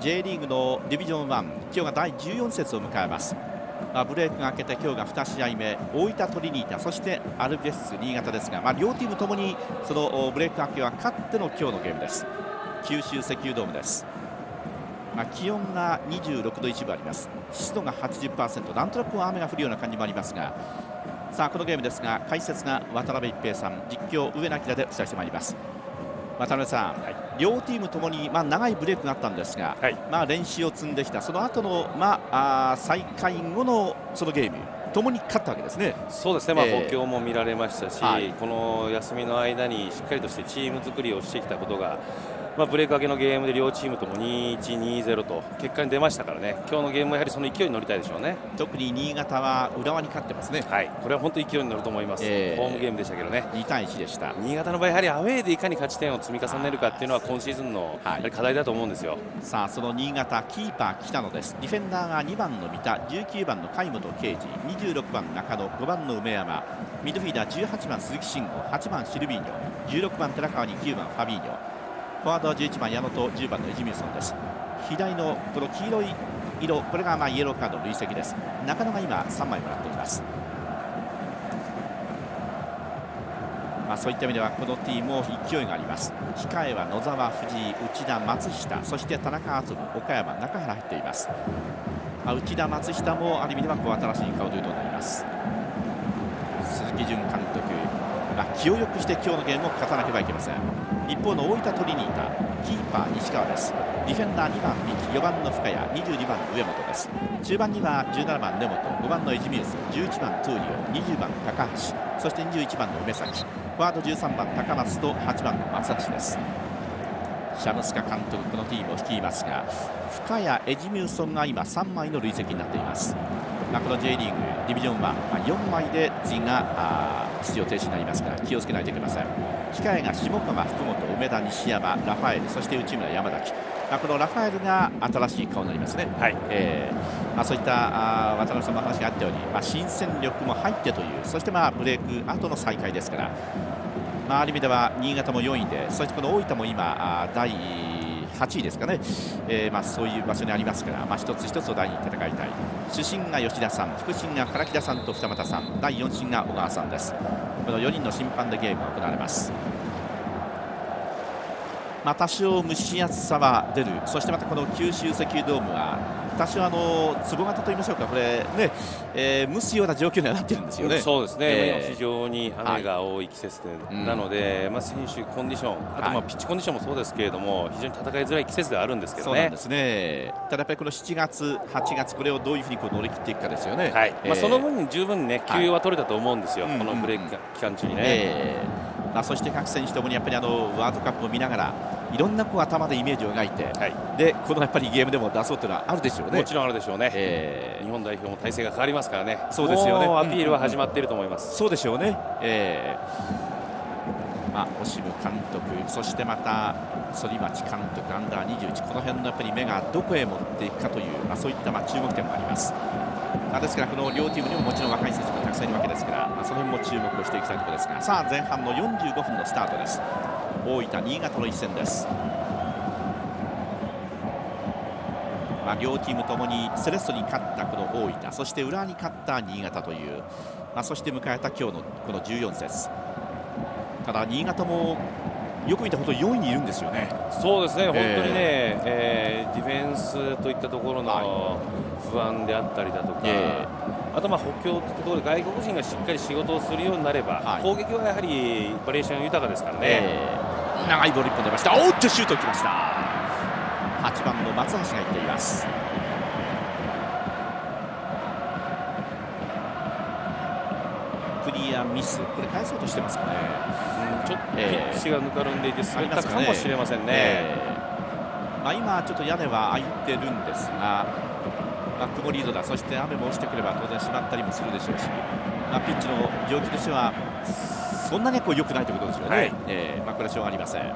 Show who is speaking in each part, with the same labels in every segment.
Speaker 1: J リーグのディビジョン1、今日が第14節を迎えます。ブレークが明けて今日が2試合目、大分トリニータ、そしてアルビレックス新潟ですが、両チームともにそのブレーク明けは勝っての今日のゲームです。九州石油ドームです。気温が26度1分あります。湿度が 80%、なんとなく雨が降るような感じもありますが、さあこのゲームですが、解説が渡辺一平さん、実況上野明でお伝えしてまいります。渡辺さん、両チームともに長いブレークがあったんですが、練習を積んできたその後の再開後のそのゲームともに勝ったわけですね。
Speaker 2: そうですね、補強も見られましたし、この休みの間にしっかりとしてチーム作りをしてきたことが、ブレーク明けのゲームで両チームとも 2-1、2-0 と結果に出ましたからね、今日のゲームもやはりその勢いに乗りたいでしょうね。
Speaker 1: 特に新潟は浦和に勝ってますね。
Speaker 2: これは本当に勢いに乗ると思います。ホームゲームでしたけどね、
Speaker 1: 2対1でした。
Speaker 2: 新潟の場合、やはりアウェーでいかに勝ち点を積み重ねるかっていうのは今シーズンの課題だと思うんですよ。
Speaker 1: さあその新潟、キーパー北野です。ディフェンダーが2番の三田、19番の貝本圭司、26番中野、5番の梅山、ミッドフィーダー18番鈴木慎吾、8番シルビーニョ、16番寺川に9番ファビーニョ、フォワードは11番矢野と10番のエジミルソンです。左のこの黄色い色、これがイエローカードの累積です。中野が今3枚もらっています。そういった意味ではこのチームも勢いがあります。控えは野沢、藤井、内田、松下、そして田中敦、岡山、中原入っています。内田、松下もある意味では新しい顔ということになります。鈴木淳監督、気をよくして今日のゲームを勝たなければいけません。一方の大分トリニータ、キーパー西川です。ディフェンダー2番三木、4番の深谷、22番上本です。中盤には17番根本、5番のエジミウス、11番トゥーリオ、20番高橋、そして21番の梅崎、フォワード13番高松と8番の松橋です。シャムスカ監督、このチームを率いますが、深谷、エジミウソンが今3枚の累積になっています。この J リーグディビジョンは4枚で次が出場停止になりますから気をつけないといけません。控えが下川、福本、梅田、西山、ラファエル、そして内村、山崎、このラファエルが新しい顔になりますね。そういった渡辺さんの話があったように、新戦力も入ってという、そしてブレーク後の再開ですから、ある意味では新潟も4位で、そしてこの大分も今第8位ですかね、そういう場所にありますから、一つ一つを第2に戦いたい。主審が吉田さん、副審が唐木田さんと二俣さん、第4審が小川さんです。この4人の審判でゲームが行われます。多少蒸し暑さは出る、そしてまたこの九州石油ドームは多少坪型といいましょうか、これね、蒸すような状況にはなっているんですよね。
Speaker 2: そうですね、非常に雨が多い季節なので、選手コンディション、あとピッチコンディションもそうですけれども、非常に戦いづらい季節ではあるんですけどね。
Speaker 1: そうなんですね。ただやっぱりこの7月、8月、これをどういうふうに乗り切っていくかですよね。
Speaker 2: その分に十分ね、休養は取れたと思うんですよ、このブレイク期間中にね。
Speaker 1: そして各選手ともにやっぱりワールドカップを見ながらいろんな頭でイメージを描いて、でこのやっぱりゲームでも出そうというのはあるでしょうね。
Speaker 2: もちろんあるでしょうね。日本代表も体制が変わりますからね。
Speaker 1: そうですよね。
Speaker 2: もうアピールは始まっていると思います。
Speaker 1: そうでしょうね。オシム監督、そしてまた反町監督、アンダー21、この辺のやっぱり目がどこへ持っていくかという、そういった注目点もあります。ですからこの両チームにももちろん若い選手がたくさんいるわけですから、その辺も注目をしていきたいところですが、さあ前半の45分のスタートです。大分、新潟の一戦です。両チームともにセレッソに勝ったこの大分、そして浦和に勝った新潟という、そして迎えた今日のこの14節。ただ新潟もよく見たほど4位にいるんですよね。
Speaker 2: そうですね、本当にね、ディフェンスといったところの不安であったりだとか、あと補強というところで外国人がしっかり仕事をするようになれば、攻撃はやはりバリエーション豊かですからね。
Speaker 1: 長いボール1本出ました。おっとシュートきました。8番の松橋が入っています。クリアミス、これ返そうとしてますかね。
Speaker 2: ちょっとピッチがぬかるんでいて滑ったかもしれませんね。
Speaker 1: 今ちょっと屋根は開いてるんですが、曇り空、そして雨も落ちてくれば当然閉まったりもするでしょうし、ピッチの状況としてはそんなに良くないということですよね。これはしょうがありません。こ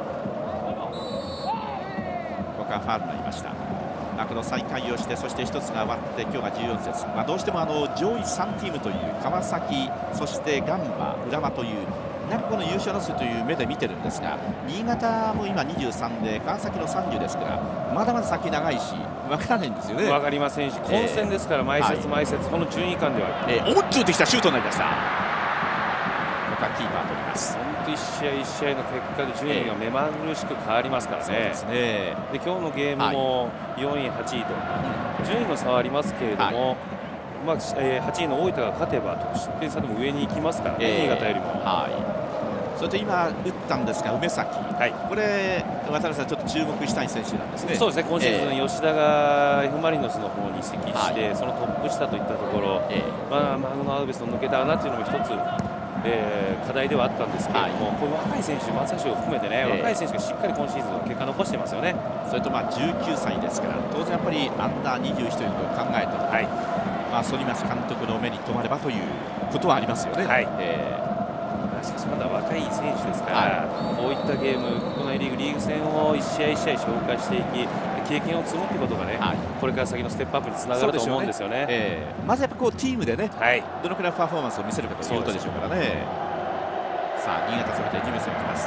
Speaker 1: こはファウルになりました。この再開をして、そして1つが終わって今日が14節、どうしても上位3チームという川崎、そしてガンバ、浦和というなんかこの優勝争いという目で見てるんですが、新潟も今23で川崎の30ですから、まだまだ先長いし分からないんですよね。
Speaker 2: 分かりませんし、混戦ですから毎節毎節、この順位間では
Speaker 1: おっちゅうてきたシュートになりました。ここはキーパー取ります。
Speaker 2: 本当1試合1試合の結果で順位が目まぐるしく変わりますからね。で今日のゲームも4位、8位と順位の差はありますけれども、まあ8位の大分が勝てば得失点差でも上に行きますからね、新潟よりも。
Speaker 1: それと今打ったんですが梅崎、これ渡辺さんちょっと注目したい選手なんですね。
Speaker 2: そうですね、今シーズン吉田が F マリノスの方に移籍して、そのトップ下といったところ、マグノアルベスの抜けた穴というのも一つ、課題ではあったんですけれども、こういう若い選手、松橋を含めてね、若い選手がしっかり今シーズンは結果残してますよね。
Speaker 1: それと19歳ですから、当然やっぱりアンダー21ということを考えて、反町監督の目に留まればということはありますよね。
Speaker 2: しかしまだ若い選手ですから、こういったゲーム、国内リーグ戦を1試合1試合紹介していき、経験を積むということがね、これから先のステップアップにつながると思うんですよね。
Speaker 1: まずやっぱこうチームでね、どのくらいパフォーマンスを見せるかということでしょうからね。さあ新潟攻めてエジミユスが来ます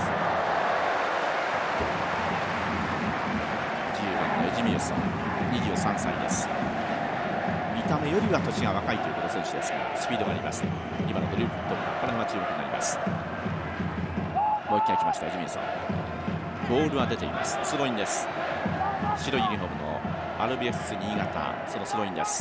Speaker 1: 。10番のエジミユス、23歳です。見た目よりは年が若いという選手ですが、スピードがあります。今のドリブルとこれが注目になります。もう一回来ましたエジミユス。ボールは出ています。スローインです。白いユニフォームのアルビレックス新潟、そのスローインです。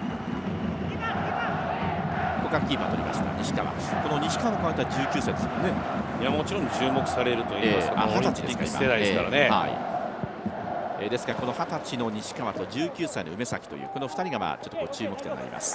Speaker 1: ここからキーパー取りました西川。この西川の代わった19歳ですよね。
Speaker 2: いやもちろん注目されると言いますか、オリンピック世代ですからね。
Speaker 1: ですからこの20歳の西川と19歳の梅崎というこの2人がちょっとこう注目点になります。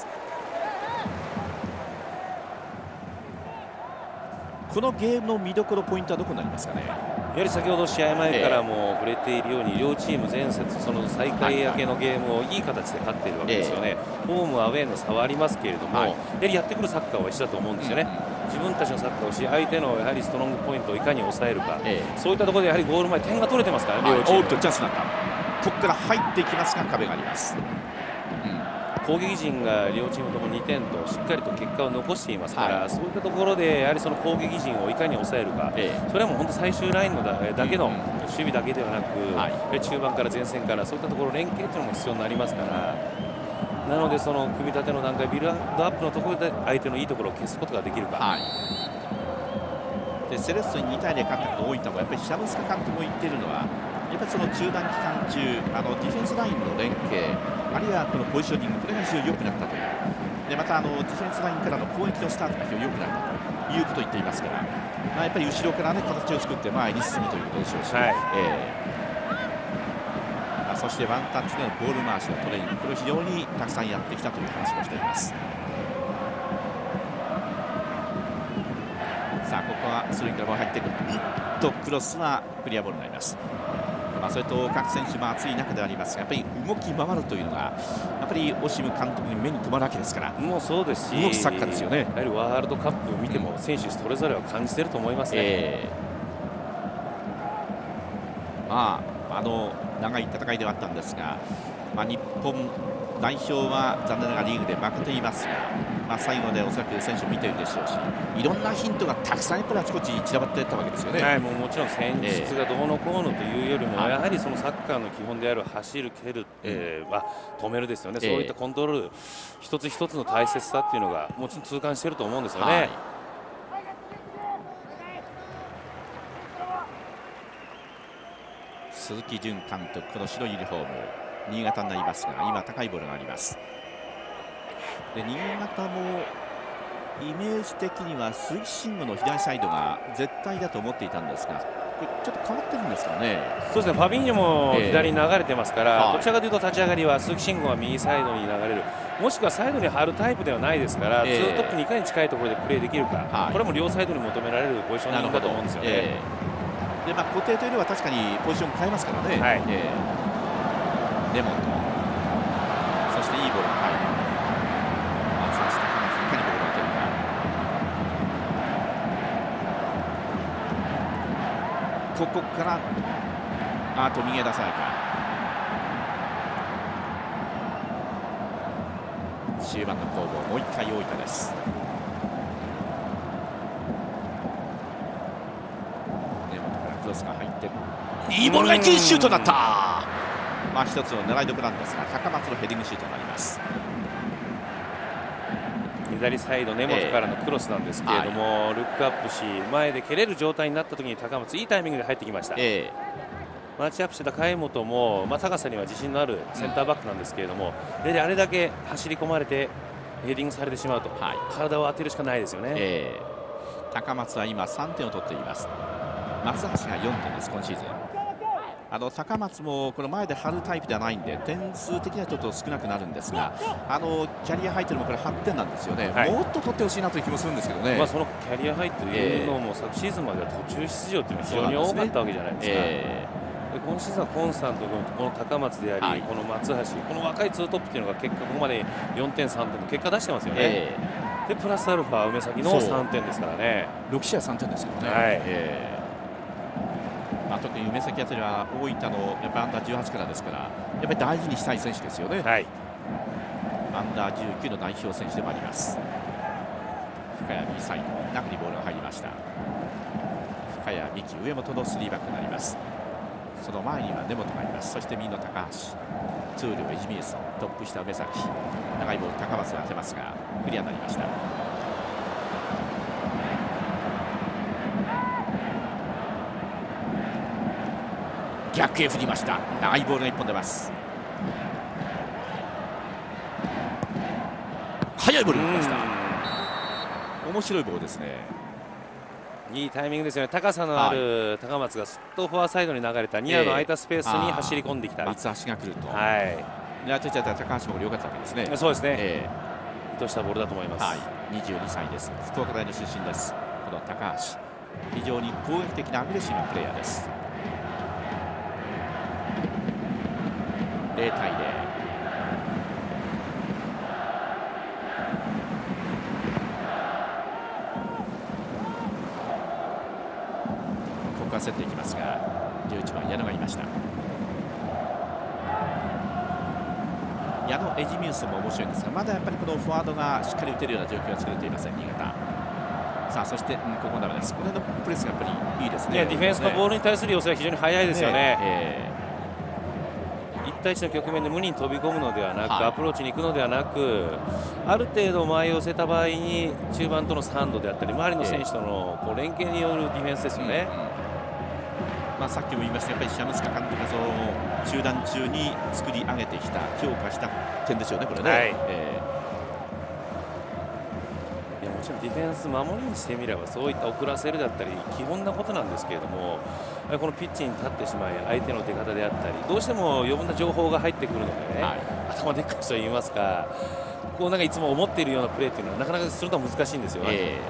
Speaker 1: このゲームの見どころポイントはどこになりますかね。
Speaker 2: やはり先ほど試合前からも触れているように、両チーム前節その再開明けのゲームをいい形で勝っているわけですよね。ホームアウェーの差はありますけれども、やはりやってくるサッカーは一緒だと思うんですよね。自分たちのサッカーをし、相手のやはりストロングポイントをいかに抑えるか、そういったところでやはりゴール前点が取れてますからね、両チーム。
Speaker 1: チャンスになった。ここから入っていきますが壁があります。
Speaker 2: 攻撃陣が両チームとも2点としっかりと結果を残していますから、そういったところでやはりその攻撃陣をいかに抑えるか、それはもう本当最終ラインのだけの守備だけではなく、中盤から前線からそういったところ連携というのも必要になりますから、なのでその組み立ての段階ビルドアップのところで相手のいいところを消すことができるか。で
Speaker 1: セレッソに2対0勝った大分もやっぱりシャムスカ監督も言っているのは、やっぱりその中断期間中ディフェンスラインの連携、あるいはこのポジショニング、これが非常に良くなったという。でまたディフェンスラインからの攻撃のスタートが非常に良くなったということを言っていますから、やっぱり後ろからね形を作って前に進むということでしょうし、そしてワンタッチでのボール回しのトレーニング、これを非常にたくさんやってきたという話もしています。さあここはスルーから入ってくるクロスはクリアボールになります。それと各選手も熱い中でありますが、やっぱり動き回るというのがやっぱりオシム監督に目に留まるわけですから、
Speaker 2: もうそうですし、
Speaker 1: 動くサッカーですよね。
Speaker 2: やはりワールドカップを見ても選手それぞれは感じていると思いますね。
Speaker 1: 長い戦いではあったんですが、日本代表は残念ながらリーグで負けていますが、最後でおそらく選手を見ているでしょうし、いろんなヒントがたくさんやっぱりあちこち散らばっていったわけですよね。
Speaker 2: もちろん戦術がどうのこうのというよりも、やはりそのサッカーの基本である走る、蹴る、止めるですよね、そういったコントロール一つ一つの大切さっていうのがもちろん痛感していると思うんですよね。
Speaker 1: 鈴木純監督、この白いユニフォーム新潟になりますが、今高いボールがあります。で新潟もイメージ的には鈴木慎吾の左サイドが絶対だと思っていたんですが、これちょっと変わってるんですかね。
Speaker 2: そうですね、ファビーニョも左に流れてますから、どちらかというと立ち上がりは鈴木慎吾は右サイドに流れる、もしくはサイドに張るタイプではないですから、ツートップにいかに近いところでプレーできるか、これも両サイドに求められるポジショニングだと思うんですよね。
Speaker 1: で固定というよりは確かにポジション変えますからね。レモンと、そしていいボールが入る。松橋高松いかにボールを当てるか。ここから右へ出さないか。終盤の攻防、もう一回大分です。 っていいボールがいく、シュートだった。まあ一つの狙いどころなんですが、高松のヘディングシュートになります。
Speaker 2: 左サイド根本からのクロスなんですけれども、ルックアップし前で蹴れる状態になった時に高松いいタイミングで入ってきました。マッチアップしてた貝本も、高さには自信のあるセンターバックなんですけれども、やはりあれだけ走り込まれてヘディングされてしまうと、体を当てるしかないですよね。
Speaker 1: 高松は今3点を取っています。松橋が4点です、今シーズン。高松もこの前で張るタイプではないんで点数的にはちょっと少なくなるんですが、キャリアハイというのもこれ8点なんですよね、もっと取ってほしいなという気もするんですけどね。
Speaker 2: そのキャリアハイというのも、昨シーズンまでは途中出場というのは非常に多かったわけじゃないですか。で今シーズンはコンスタントにこの高松であり、この松橋、この若いツートップというのが結果ここまで4点、3点の結果出してますよね。でプラスアルファ梅崎の3点ですからね。
Speaker 1: 6試合3点ですよね。特に梅崎あたりは大分のやっぱアンダー18からですから、やっぱり大事にしたい選手ですよね。アンダー19の代表選手でもあります。深谷右サイド、中にボールが入りました。深谷、三木、上本の3バックになります。その前には根本がいます。そして右の高橋、ツールはイジミエソン、トップ下梅崎、長いボール高松が当てますがクリアになりました。逆へ振りました。長いボールが1本出ます。速いボールが出ました。面白いボールですね。
Speaker 2: いいタイミングですよね。高さのある高松がすっとフォアサイドに流れたニアの空いたスペースに走り込んできた。
Speaker 1: 松橋が来ると。狙っていた高橋も良かったわけですね。
Speaker 2: そうですね。意図したボールだと思います。
Speaker 1: 22歳です。福岡大の出身です。この高橋、非常に攻撃的なアグレッシブなプレーヤーです。0対0。ここは競っていきますが、11番矢野がいました。矢野エジミウスも面白いんですが、まだやっぱりこのフォワードがしっかり打てるような状況は作れていません、新潟。さあそして、ここダメです。これのプレスがやっぱりいいですね。
Speaker 2: ディフェンスのボールに対する寄せは非常に速いですよね。1対1の局面で無理に飛び込むのではなく、アプローチに行くのではなく、ある程度前を寄せた場合に中盤とのサンドであったり周りの選手との連携によるディフェンスですよね。
Speaker 1: さっきも言いました、やっぱりシャムスカ監督がその中断中に作り上げてきた強化した点ですよね、これね。
Speaker 2: いやもちろんディフェンス守りにしてみればそういった遅らせるだったり基本なことなんですけれども、このピッチに立ってしまい相手の出方であったりどうしても余分な情報が入ってくるのでね、頭でっかちと言いますか、こうなんかいつも思っているようなプレーっていうのはなかなかするのは難しいんですよね。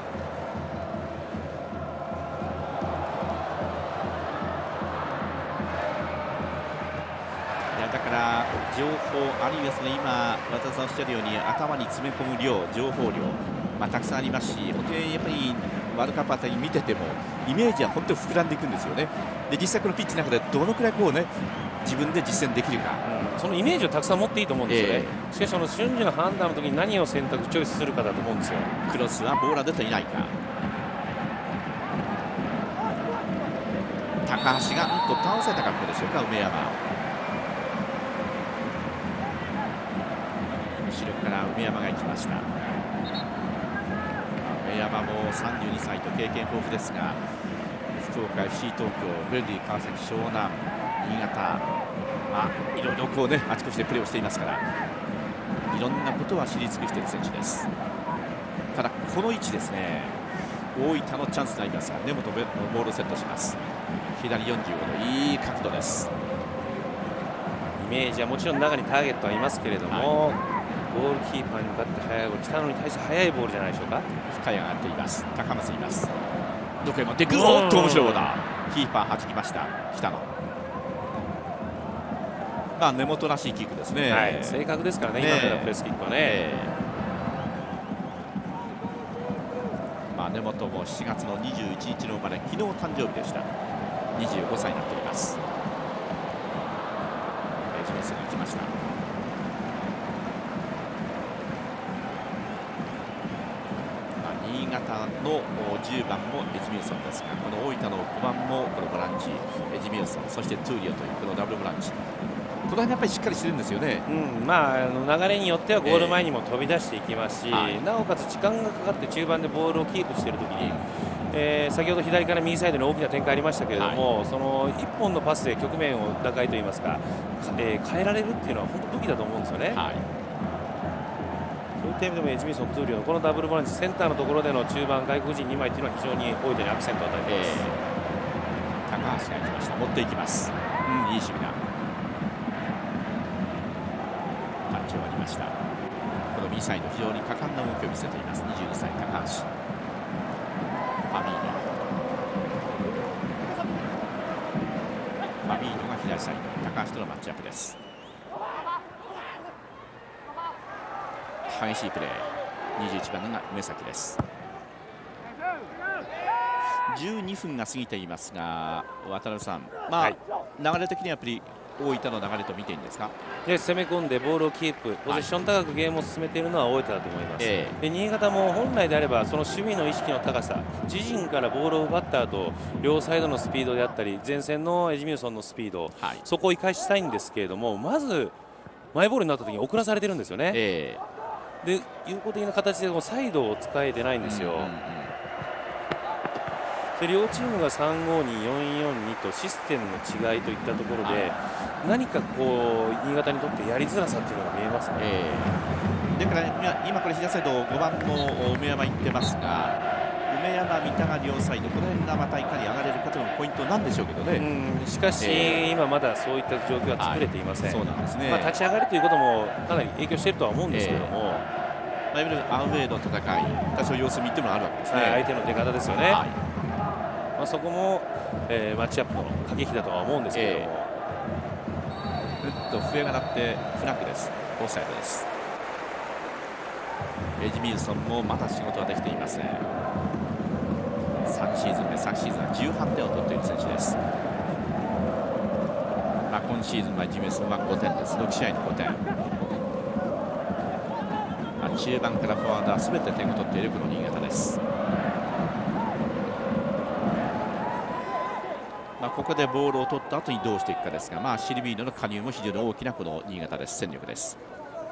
Speaker 1: だから情報あるいはその今渡辺さんおっしゃるように頭に詰め込む量、情報量、たくさんありますし、本当にやっぱりワールドカップあたり見ててもイメージは本当に膨らんでいくんですよね。で実際このピッチの中でどのくらいこうね自分で実践できるか、
Speaker 2: そのイメージをたくさん持っていいと思うんですよね。しかしその瞬時の判断の時に何を選択チョイスするかだと思うんですよ。
Speaker 1: クロスはボーラー出ていないか、高橋が倒せた格好でしょうか。梅山、後ろから梅山が行きました。梅山も32歳と経験豊富ですが、福岡 FC 東京、ヴェルディ川崎、湘南、新潟、いろいろこうねあちこちでプレーをしていますから、いろんなことは知り尽くしている選手です。ただこの位置ですね、大分のチャンスになりますが、根本ボールをセットします。左45度、いい角度です。
Speaker 2: イメージはもちろん中にターゲットはいますけれども、ゴールキーパーに向かって速いボール、北野に対して速いボールじゃないでしょうか。
Speaker 1: 深谷がやっています。高松います。どこへ持っていく、おっと面白いボールだ。キーパー弾きました、北野。根本らしいキックですね。
Speaker 2: 正確ですからね、今のようなプレスキックはね。
Speaker 1: 根本も7月の21日の生まれ、昨日誕生日でした。25歳になっています。エジミスに行きました。新潟の10番もエジミルソンですが、この大分の5番もこのボランチエジミルソン、そしてトゥーリオというこのダブルボランチ、この辺やっぱりしっかりしてるんですよね。
Speaker 2: 流れによってはゴール前にも飛び出していきますし、なおかつ時間がかかって中盤でボールをキープしているときに、先ほど左から右サイドに大きな展開ありましたけれども、その1本のパスで局面を打開といいますか、変えられるっていうのは本当武器だと思うんですよね。そういった意味でもエジミルソン、トゥーリオのこのダブルボランチセンターのところでの中盤外国人2枚というのは非常に大分にアクセントを与えています。
Speaker 1: 高橋が行きました。持っていきます。いい守備だ。タッチ終わりました。この右サイド非常に果敢な動きを見せています。22歳高橋。ファビーノが左サイド、高橋とのマッチアップです。激しいプレー、21番が梅崎です。12分が過ぎていますが、渡辺さん、流れ的にはやっぱり大分の流れと見ていいんですか。
Speaker 2: 攻め込んでボールをキープ、ポゼッション高くゲームを進めているのは大分だと思います。で新潟も本来であればその守備の意識の高さ、自陣からボールを奪った後、両サイドのスピードであったり前線のエジミルソンのスピード、そこを生かしたいんですけれども、まずマイボールになった時に遅らされてるんですよね。で有効的な形でサイドを使えてないんですよ。で両チームが352-442とシステムの違いといったところで、何かこう新潟にとってやりづらさっていうのが見えますね。
Speaker 1: だから、今これ左サイド5番の梅山行ってますが、梅山、三田が両サイド、この辺がまたいかに上がれるかというのがポイントなんでしょうけどね。
Speaker 2: しかし、今まだそういった状況は作れていません。
Speaker 1: そうなんですね。
Speaker 2: 立ち上がるということもかなり影響しているとは思うんですけども、
Speaker 1: いわゆるアウェーの戦い、多少様子見っていうのがあるわけですね。
Speaker 2: 相手の出方ですよね。そこも、マッチアップの駆け引きだとは思うんですけども、
Speaker 1: 笛が鳴ってフラッグです。オフサイドです。エジミルソンもまだ仕事はできていません。3シーズン目、昨シーズンは18点を取っている選手です。今シーズンはエジミルソンは5点です。6試合の5点。中盤からフォワードは全て点を取っているこの新潟です。ここでボールを取った後にどうしていくかですが、シルビーノの加入も非常に大きなこの新潟です。戦力です。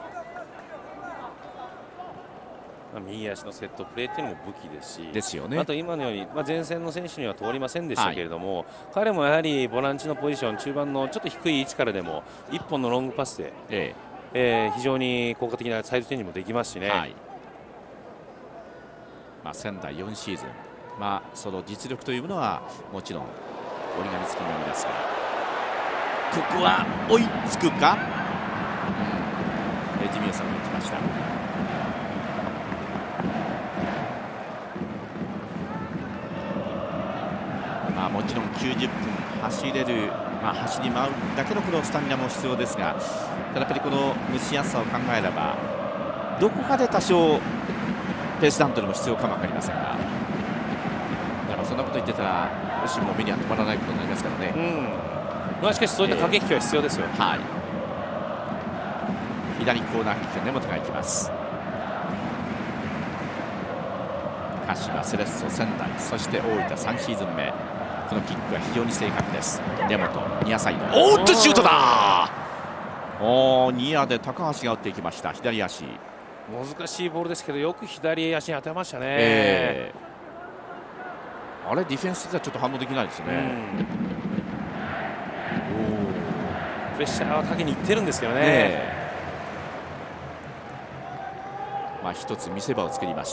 Speaker 2: 右足のセットプレーというのも武器ですし、
Speaker 1: ですよね。
Speaker 2: あと今のように、前線の選手には通りませんでしたけれども、彼もやはりボランチのポジション、中盤のちょっと低い位置からでも1本のロングパスで、非常に効果的なサイドチェンジもできますしね。
Speaker 1: 仙台4シーズン、その実力というものはもちろん折り紙付きのみですが、ここは追いつくか。エジミルソンが打ちました。もちろん90分走れる、走り回るだけのこのスタミナも必要ですが、ただやっぱりこの蒸し暑さを考えればどこかで多少ペースダウンというのも必要かも分かりませんが、だからそんなこと言ってたら吉も目には止まらないことになりますからね。
Speaker 2: しかしそういった駆け引きは必要ですよ。
Speaker 1: 左コーナーキック、根本が行きます。鹿島、セレッソ、仙台、そして大分3シーズン目、このキックは非常に正確です。根本、ニアサイド、シュートだ。ニアで高橋が打っていきました。左足、
Speaker 2: 難しいボールですけど、よく左足に当てましたね。
Speaker 1: あれディフェンスではちょっと反応できないですね。
Speaker 2: プレッシャーはかけにいってるんですけどね。
Speaker 1: 一つ見せ場を作りました。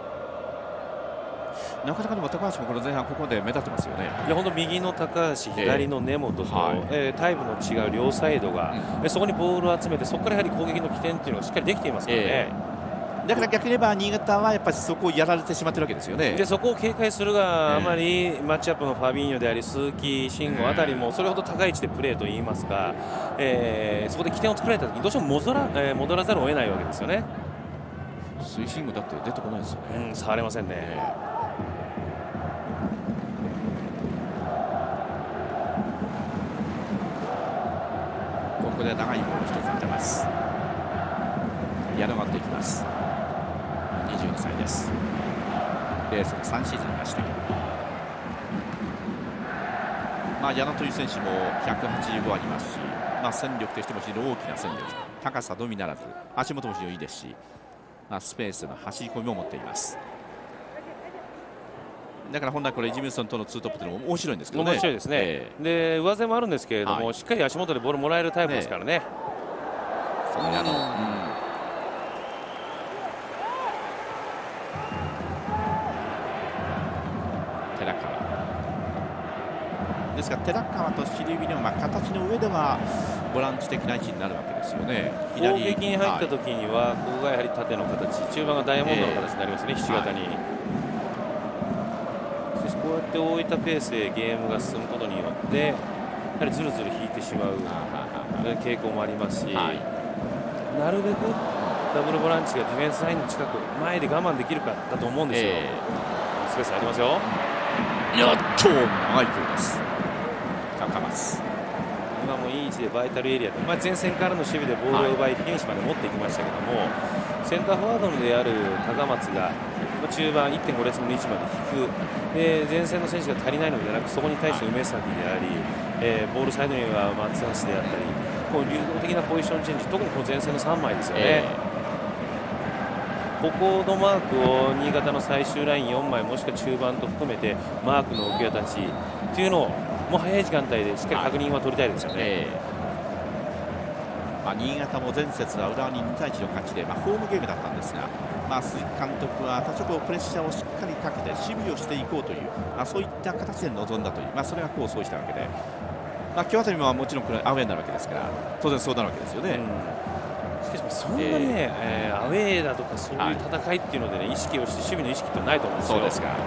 Speaker 1: なかなかでも高橋もこの前半ここで目立ってますよね。
Speaker 2: 本当右の高橋、左の根本と、タイプの違う両サイドが、そこにボールを集めて、そこからやはり攻撃の起点というのがしっかりできていますからね。
Speaker 1: だから逆に言えば新潟はやっぱりそこをやられてしまってるわけですよね。
Speaker 2: でそこを警戒するがあまりマッチアップのファビーニョであり鈴木慎吾あたりもそれほど高い位置でプレーといいますか、そこで起点を作られた時にどうしても戻らざるを得ないわけですよね。
Speaker 1: スイシングだって出てこないですよね。
Speaker 2: 触れませんね。
Speaker 1: ここで長いボールを一つ当てます。矢野がっていきます。22歳です。 0足3シーズンいました。矢野という選手も185ありますし、戦力としても非常に大きな戦力、高さのみならず足元も非常にいいですし、スペースの走り込みも持っています。だから本来これエジミルソンとのツートップというのも面白いんですけどね。
Speaker 2: 面白いですね。で上背もあるんですけれども、しっかり足元でボールもらえるタイプですからね。
Speaker 1: 寺川ですが、寺川とシリビニョンは形の上ではボランチ的な位置になるわけですよね。
Speaker 2: 攻撃に入った時には、ここがやはり縦の形、中盤がダイヤモンドの形になりますね、ひし形に。そしてこうやって大分ペースでゲームが進むことによって、やはりずるずる引いてしまう傾向もありますし、なるべくダブルボランチがディフェンスラインの近く、前で我慢できるかだと思うんですよ。スペースありますよ。
Speaker 1: やっと長い距離です。高松。
Speaker 2: 今もいい位置でバイタルエリアで、前線からの守備でボールを奪い、フィニッシュまで持っていきましたけども、センターフォワードである高松が中盤 1.5 列目の位置まで引く、で前線の選手が足りないのではなく、そこに対して梅崎であり、ボールサイドには松橋であったり、こう流動的なポジションチェンジ、特にこう前線の3枚ですよね。ここのマークを新潟の最終ライン4枚、もしくは中盤と含めてマークの受け渡しというのをもう早い時間帯でしっかり確認は取りたいですよね。
Speaker 1: 新潟も前節は浦和に2対1の勝ちで、ホームゲームだったんですが、鈴木監督は多少プレッシャーをしっかりかけて守備をしていこうという、そういった形で臨んだという、それが功を奏したわけで、今日あたりももちろんこれアウェーになるわけですから、当然そうなるわけですよね。
Speaker 2: しかしそんなね、アウェーだとかそういう戦いっていうので、意識をして守備の意識ってないと思うんですよ。
Speaker 1: そうですか。も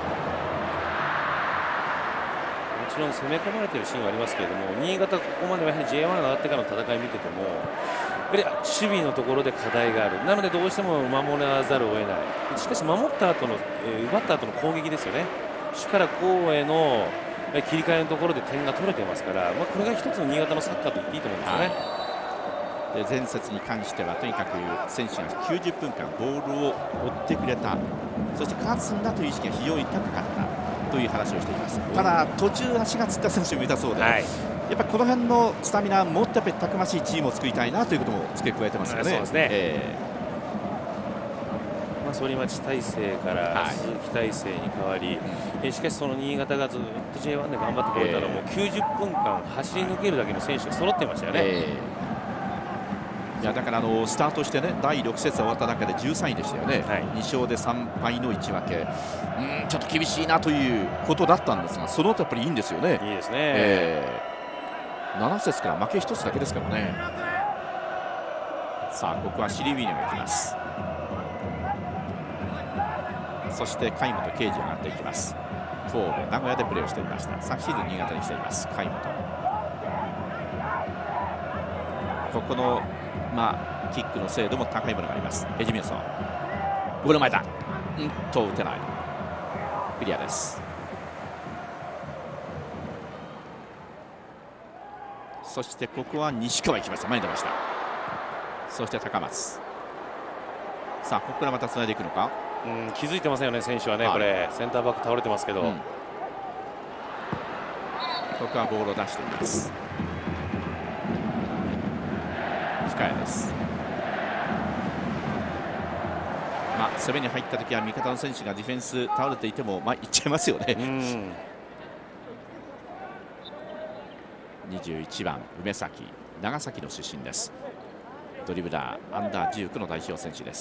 Speaker 2: ちろん攻め込まれているシーンはありますけれども、新潟ここまではやはり J1 が上がってからの戦い見てても、やはり守備のところで課題がある。なのでどうしても守らざるを得ない。しかし守った後の、奪った後の攻撃ですよね。主から攻への切り替えのところで点が取れてますから、これが一つの新潟のサッカーと言っていいと思うんですよね。
Speaker 1: 前節に関してはとにかく選手が90分間ボールを追ってくれた、そして勝つんだという意識が非常に高かったという話をしています。ただ途中足がつった選手もいたそうで、やっぱりこの辺のスタミナ、もっとやっぱりたくましいチームを作りたいなということも付け加えてますよね。
Speaker 2: そうですね。反町大成から鈴木大成に変わり、しかしその新潟がずっと J1 で頑張ってこれたのも90分間走り抜けるだけの選手が揃っていましたよね。
Speaker 1: いやだからスタートしてね、第6節終わった中で13位でしたよね。2勝で3敗の1分け、ちょっと厳しいなということだったんですが、その後やっぱりいいんですよね。
Speaker 2: いいですね。
Speaker 1: 7節から負け1つだけですからね。さあここはシリビーニョが行きます。そして貝本圭司が上がっていきます。神戸、名古屋でプレーをしていました。昨シーズン新潟にしています貝本。ここのキックの精度も高いものがあります。エジミルソン、ゴール前だ、打てない、クリアです。そしてここは西川行きました。前に出ました。そして高松。さあここからまたつないでいくのか。
Speaker 2: 気づいてませんよね、選手はね。これセンターバック倒れてますけど、こ
Speaker 1: こはボールを出しています。深谷です。攻めに入った時は味方の選手がディフェンス倒れていてもいっちゃいますよね。21番梅崎、長崎の出身です。ドリブラー、アンダー19の代表選手です。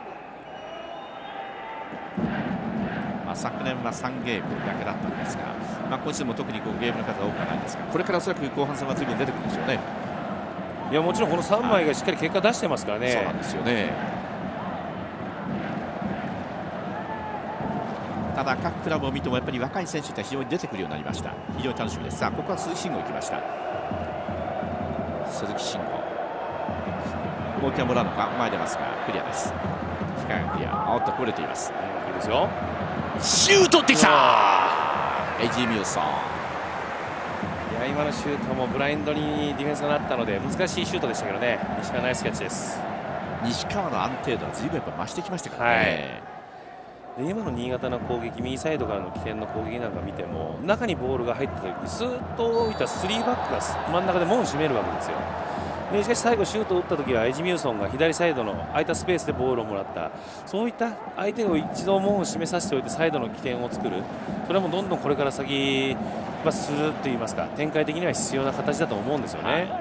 Speaker 1: 昨年は3ゲームだけだったんですが、今シーズンも特にゲームの数は多くはないんですが、これからおそらく後半戦は随分出てくるんでしょうね。
Speaker 2: いやもちろんこの3枚がしっかり結果出してますからね。
Speaker 1: そうなんですよね。ただ各クラブを見てもやっぱり若い選手って非常に出てくるようになりました。非常に楽しみです。さあここは鈴木慎吾行きました。鈴木慎吾、もう一回もらうのか、前出ますがクリアです。深谷クリア、こぼれています。
Speaker 2: いいですよ。
Speaker 1: シュートってきた。エジミルソン。
Speaker 2: いや今のシュートもブラインドにディフェンスがなったので難しいシュートでしたけどね、西川ナイスキャッチです。
Speaker 1: 西川の安定度は随分やっぱ増してきましたからね。
Speaker 2: で今の新潟の攻撃、右サイドからの起点の攻撃なんか見ても、中にボールが入った時にスーッと置いた3バックが真ん中で門を閉めるわけですよ。でしかし最後シュートを打った時はエジミューソンが左サイドの空いたスペースでボールをもらった、そういった相手を一度門を閉めさせておいてサイドの起点を作る、それもどんどんこれから先、するといいますか展開的には必要な形だと思うんですよね。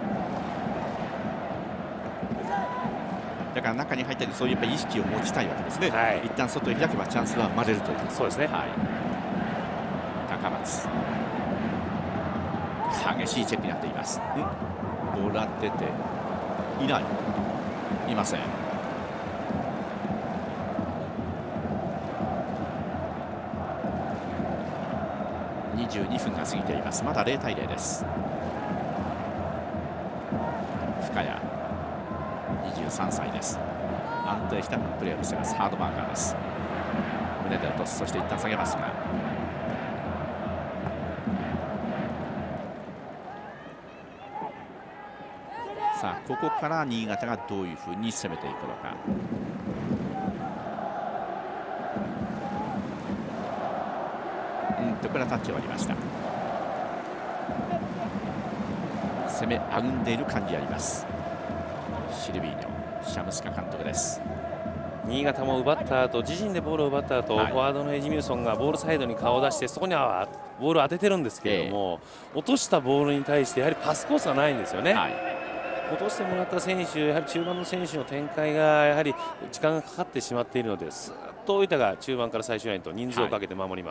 Speaker 1: だから中に入ったりそういうやっぱ意識を持ちたいわけですね。はい、一旦外へ開けばチャンスは生まれるという。
Speaker 2: そうですね。はい、
Speaker 1: 高松激しいチェックになっています。もらってていない、いません。22分が過ぎています。まだ0対0です。深谷23歳です。安定したプレーをしています。ハードマーカーです。胸で落とす、そして一旦下げますが、さあここから新潟がどういうふうに攻めていくのか。これはタッチ終わりました。攻めあぐんでいる感じあります。シルビーニョ、シャムスカ監督です。
Speaker 2: 新潟も奪った後、自陣でボールを奪った後、フォワードのエジミューソンがボールサイドに顔を出して、そこにはボールを当ててるんですけれども、落としたボールに対してやはりパスコースがないんですよね。落としてもらった選手、やはり中盤の選手の展開がやはり時間がかかってしまっているので、すっと大分が中盤から最終ラインと人数をかけて守ります。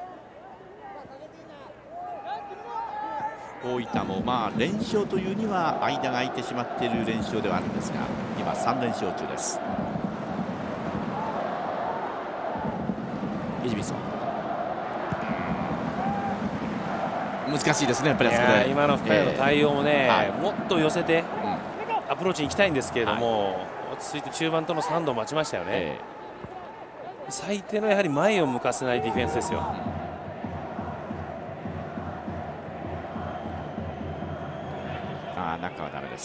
Speaker 1: 大分も連勝というには間が空いてしまっている連勝ではあるんですが、今3連勝中です。エジミソン、難しいですね、やっぱり
Speaker 2: 今の深谷の対応もね、もっと寄せてアプローチに行きたいんですけれども、落ち着いて中盤との3度を待ちましたよね。最低のやはり前を向かせないディフェンスですよ。
Speaker 1: 中はダメです。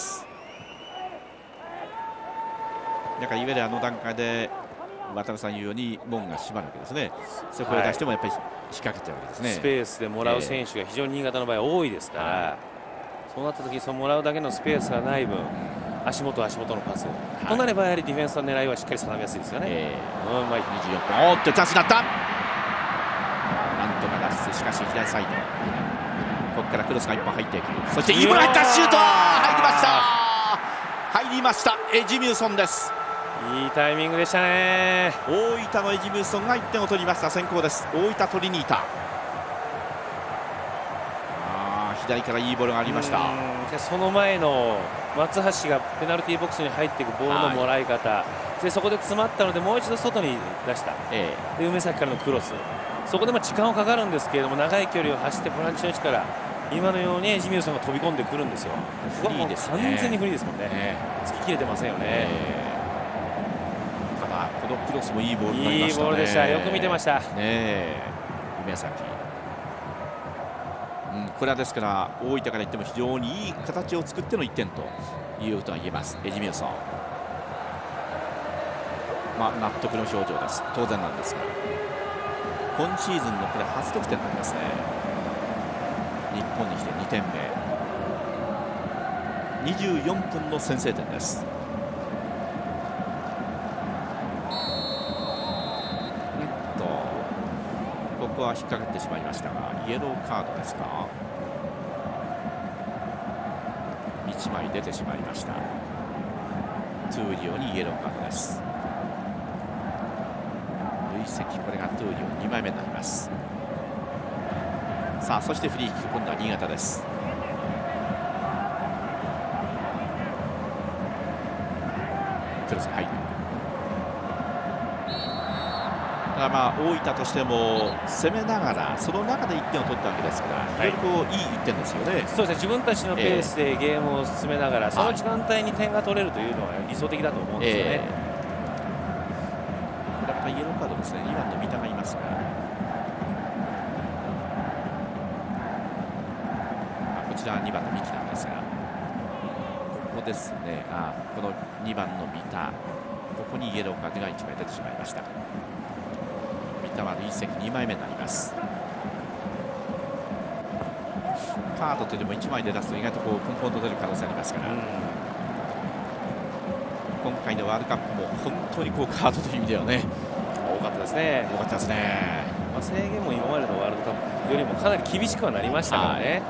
Speaker 1: だからいわゆるあの段階で渡辺さん言うように門が閉まるわけですね。そこを出してもやっぱり仕掛けちゃうわけですね。
Speaker 2: スペースでもらう選手が非常に新潟の場合多いですから、そうなった時にそのもらうだけのスペースがない分、足元のパスを、となればやはりディフェンスの狙いはしっかり定めやすいですよね。
Speaker 1: 24分、おっとチャンスになった。なんとか脱出、しかし左サイド、ここからクロスが1本入っていく。そしていいボール入った、シュート入りました。入りました、エジミューソンです。
Speaker 2: いいタイミングでしたね。
Speaker 1: 大分のエジミューソンが1点を取りました。先行です。大分トリニータ、左からいいボールがありました。
Speaker 2: その前の松橋がペナルティーボックスに入っていくボールのもらい方、でそこで詰まったのでもう一度外に出した、で梅崎からのクロス、そこで時間はかかるんですけれども、長い距離を走ってボランチの位置から今のようにエジミューソンが飛び込んでくるんですよ。
Speaker 1: フリーですね。
Speaker 2: 完全にフリーですもんね。突き切れてませんよね。
Speaker 1: ただこのクロスもいいボールになりましたね。
Speaker 2: いいボールでした。よく見てました。
Speaker 1: 梅崎、これはですから大分から言っても非常にいい形を作っての1点ということが言えます。エジミューソン、納得の表情です。当然なんですが、今シーズンのこれ初得点になりますね。日本にして2点目、24分の先制点です。ここは引っ掛かってしまいましたが、イエローカードですか。1枚出てしまいました。トゥーリオにイエローカードです。累積、これがトゥーリオ2枚目になります。さあそしてフリーキック、今度は新潟です。クロスが入る。だから大分としても攻めながらその中で1点を取ったわけですから、非常にいい1点ですよね。
Speaker 2: そうですね、自分たちのペースでゲームを進めながら、その時間帯に点が取れるというのは理想的だと思うんですよね。
Speaker 1: やっぱりイエローカードですね。2番の三田がいますが、こちらは2番の三木なんですが、ここですね。この2番の三田、ここにイエローカードが1枚出てしまいました。 田は累積2枚目になります。カードというよりも1枚で出すと意外とこう根本と出る可能性ありますから、今回のワールドカップも本当にこうカードという意味ではね
Speaker 2: 多かったですね。
Speaker 1: 多かったですね。
Speaker 2: 制限も今までのワールドカップよりもかなり厳しくはなりましたからね。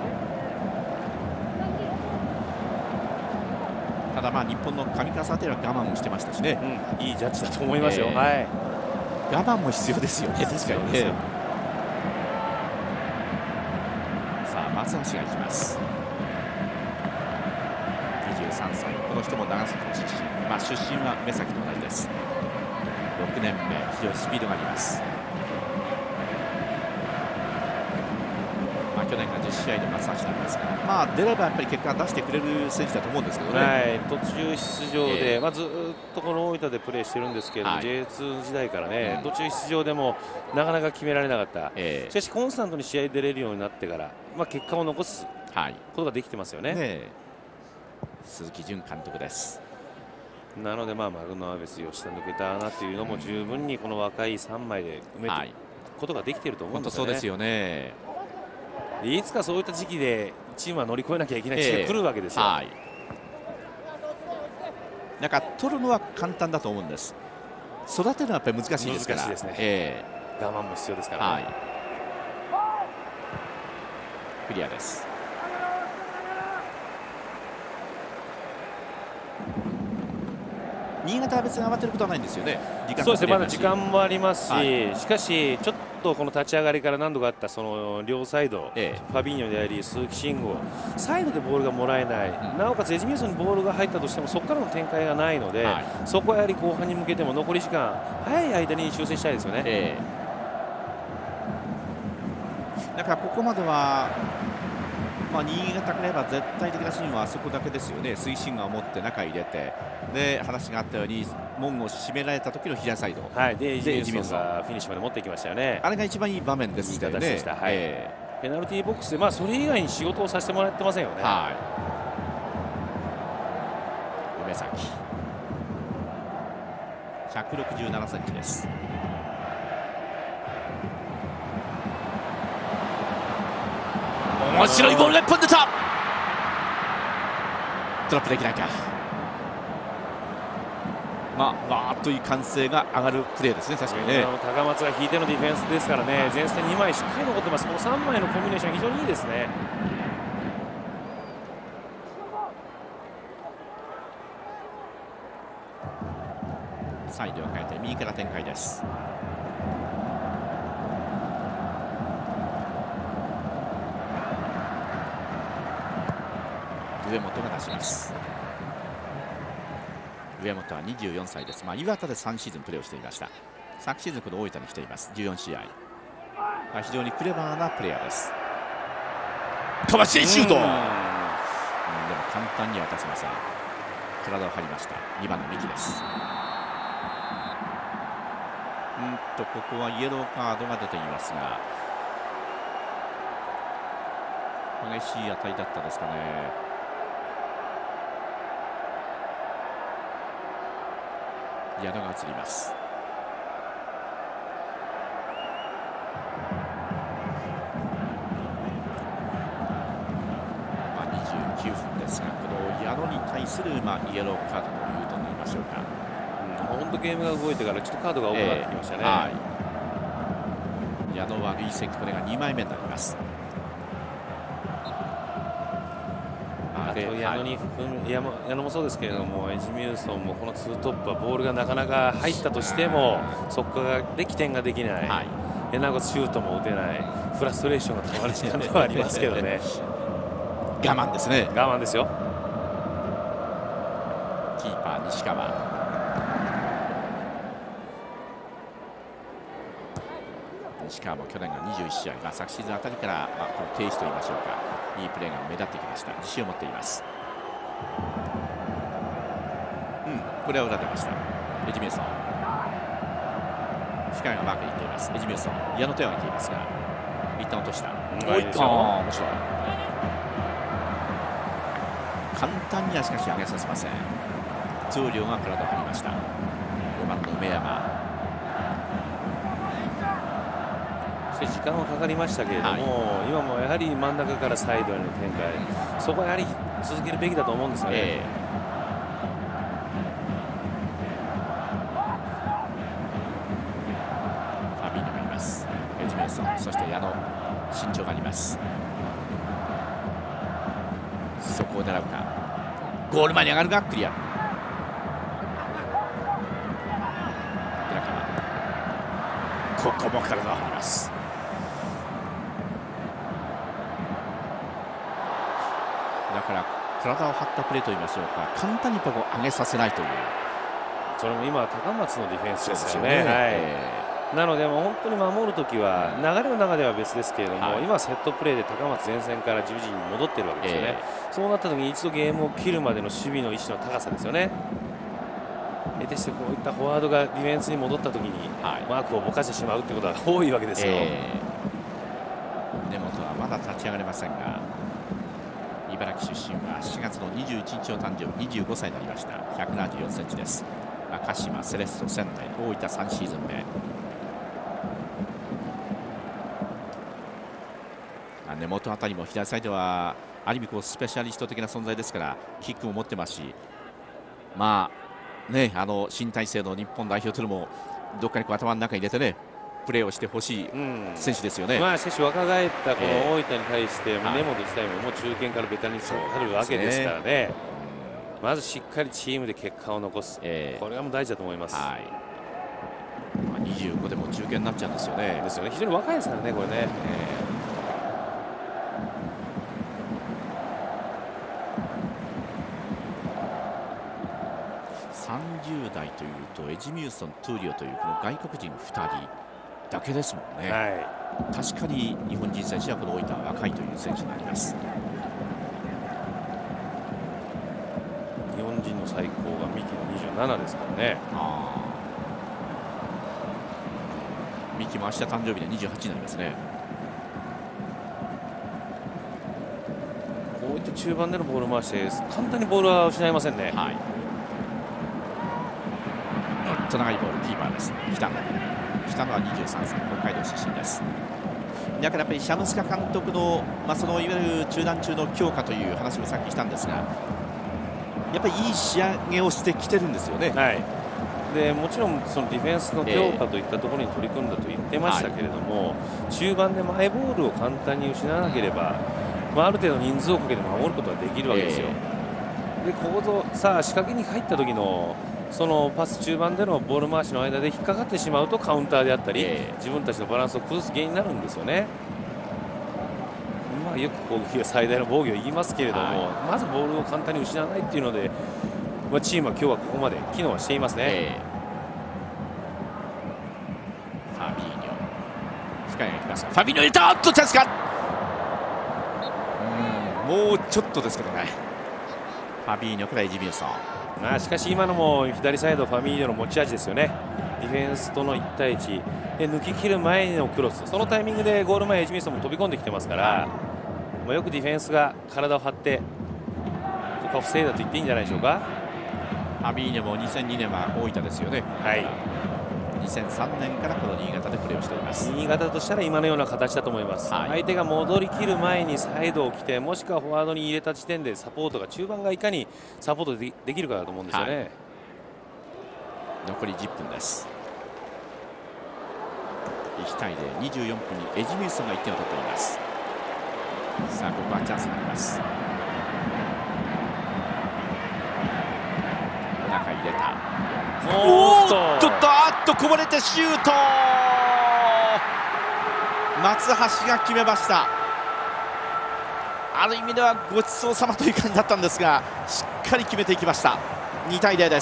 Speaker 1: ただ日本の上川さんは我慢をしてましたしね、
Speaker 2: いいジャッジだと思いますよ。
Speaker 1: 我慢も必要ですよね、確かにね。さあ松橋がいきます。23歳、この人も長崎の出身、出身は目崎と同じです。6年目、非常にスピードがあります。去年が10試合で松橋なんですが、出ればやっぱり結果を出してくれる選手だと思うんですけどね。
Speaker 2: 途中出場で、ずっとこの大分でプレーしてるんですけれども、J2 時代からね、途中出場でもなかなか決められなかった、しかしコンスタントに試合出れるようになってから、結果を残すことができてますよね。
Speaker 1: 鈴木純監督です。
Speaker 2: なのでマグノアベス、吉田抜けたなというのも十分にこの若い3枚で埋めていくことができていると思うんですよね。
Speaker 1: そうですよね。
Speaker 2: いつかそういった時期でチームは乗り越えなきゃいけない時期が来るわけですよ。
Speaker 1: なんか取るのは簡単だと思うんです。育てるのはやっぱり難しいですから。
Speaker 2: 難しいですね。我慢も必要ですからね。
Speaker 1: クリアです。新潟は別に慌てることはないんですよね。
Speaker 2: そうですね、まだ時間もありますし、しかしちょっとこの立ち上がりから何度かあったその両サイド、ファビーニョであり鈴木慎吾、サイドでボールがもらえない、なおかつエジミルソンにボールが入ったとしてもそこからの展開がないので、そこはやはり後半に向けても残り時間早い間に修正したいですよね。
Speaker 1: だからここまでは新潟から言えば絶対的なシーンはあそこだけですよね。推進がを持って中に入れて、で話があったように門を閉められた時の左サイド、
Speaker 2: でエジミルソンがフィニッシュまで持っていきましたよね。
Speaker 1: あれが一番いい場面ですよね。
Speaker 2: ペナルティーボックスでそれ以外に仕事をさせてもらってませんよね。
Speaker 1: 梅崎167センチです。面白いボールが1本出た。トラップできないか。わーっという歓声が上がるプレーですね。確かにね。
Speaker 2: 高松が引いてのディフェンスですからね。前線2枚しっかり残ってます。この3枚のコンビネーション非常にいいですね。
Speaker 1: サイドを変えて右から展開です。上本が出します。上本は24歳です。岩田で3シーズンプレーをしていました。昨シーズンこの大分に来ています。14試合、非常にクレバーなプレーヤーです。飛ばしシュート、でも簡単には渡せません。体を張りました。2番の三木です。ここはイエローカードが出ていますが、激しい当たりだったですかね。矢野が映ります。29分ですが、この矢野に対するイエローカードということになりましょうか。
Speaker 2: 本当ゲームが動いてからちょっとカードが多くなってきましたね。
Speaker 1: 矢野は累積これが2枚目になります。
Speaker 2: 矢野もそうですけれども、エジミルソンもこのツートップはボールがなかなか入ったとしてもそこで起点ができない、なおかつシュートも打てない、フラストレーションがたまる時間ではありますけどね。
Speaker 1: 我慢ですね。
Speaker 2: 我慢ですよ。
Speaker 1: キーパー西川、西川も去年が21試合、昨シーズンあたりからこの停止といいましょうか、いいプレーが目立ってきました。自信を持っています。これは裏出ました。エジミルソン、深谷がマークに行っています。エジミルソン、矢の手を挙げていますが一旦落とした。もう一回面白い。簡単にはしかし上げさせません。増量が体を張りました。5番の梅山、
Speaker 2: 間はかかりましたけれども、今もやはり真ん中からサイドへの展開、そこはやはり続けるべきだと思うんですよね。
Speaker 1: ファビーニョがいます。エジメルソン、そして矢野、身長があります。そこを狙うか、ゴール前に上がるがクリア。ここも体を張ります。だから体を張ったプレーといいましょうか、簡単に上げさせないという、
Speaker 2: それも今高松のディフェンスですよね。なのでもう本当に守るときは流れの中では別ですけれども、今セットプレーで高松前線から自陣に戻っているわけですよね。そうなったときに一度ゲームを切るまでの守備の意識の高さですよね。でしてこういったフォワードがディフェンスに戻ったときにマークをぼかしてしまうということが多いわけですよ。
Speaker 1: 根本はまだ立ち上がれませんが、茨城出身は4月の21日の誕生日、25歳になりました。174センチです。鹿島、セレッソ、仙台、大分3シーズン目。根本あたりも左サイドはある意味こうスペシャリスト的な存在ですから、キックも持ってますし、まあね、新体制の日本代表というのもどっかにこう頭の中に入れてね、プレーをしてほしい選手ですよね。
Speaker 2: しかし若返ったこの大分に対して根本自体ももう中堅からベテランになるわけですからね。まずしっかりチームで結果を残す、これがもう大事だと思います。
Speaker 1: 25でも中堅になっちゃうんですよね。
Speaker 2: 非常に若いですからね、これね。
Speaker 1: 30代というとエジミューソン、トゥーリオというこの外国人2人だけですもんね。確かに日本人選手はこの大分は若いという選手になります。
Speaker 2: 日本人の最高が三木の27ですからね。
Speaker 1: 三木も明日誕生日で28になりますね。
Speaker 2: こういった中盤でのボールを回して簡単にボールは失いませんね。
Speaker 1: 長いボール、キーパーです。北野は23歳、北海道出身です。だからやっぱりシャムスカ監督の、そのいわゆる中断中の強化という話もさっきしたんですが、やっぱりいい仕上げをしてきてるんですよね。
Speaker 2: でもちろんそのディフェンスの強化といったところに取り組んだと言ってましたけれども、中盤でマイボールを簡単に失わなければ、ある程度人数をかけて守ることができるわけですよ。でここぞさあ仕掛けに入った時のそのパス中盤でのボール回しの間で引っかかってしまうとカウンターであったり、自分たちのバランスを崩す原因になるんですよね。よく攻撃が最大の防御を言いますけれども、まずボールを簡単に失わないっていうので、チームは今日はここまで機能はしていますね。
Speaker 1: ファビーニョ、深谷が来ますが、ファビーニョ入れた、チャンスか、もうちょっとですけどね。ファビーニョからエジミルソン。
Speaker 2: しかし今のも左サイドファビーニョの持ち味ですよね。ディフェンスとの1対1で抜き切る前のクロス、そのタイミングでゴール前エジミルソンも飛び込んできてますから、よくディフェンスが体を張ってここは防いだと言っていいんじゃないでしょうか。
Speaker 1: ファビーニョも2002年は大分ですよね。2003年からこの新潟でプレーをしています。
Speaker 2: 新潟としたら今のような形だと思います。相手が戻りきる前にサイドを来て、もしくはフォワードに入れた時点でサポートが、中盤がいかにサポートできるかだと思うんですよね。
Speaker 1: 残り10分です。1対0、24分にエジミルソンが1点を取っています。さあここはチャンスになります。中入れた、ちょっとこぼれてシュート、松橋が決めました。ある意味ではごちそうさまという感じだったんですが、しっかり決めていきました。2対0です。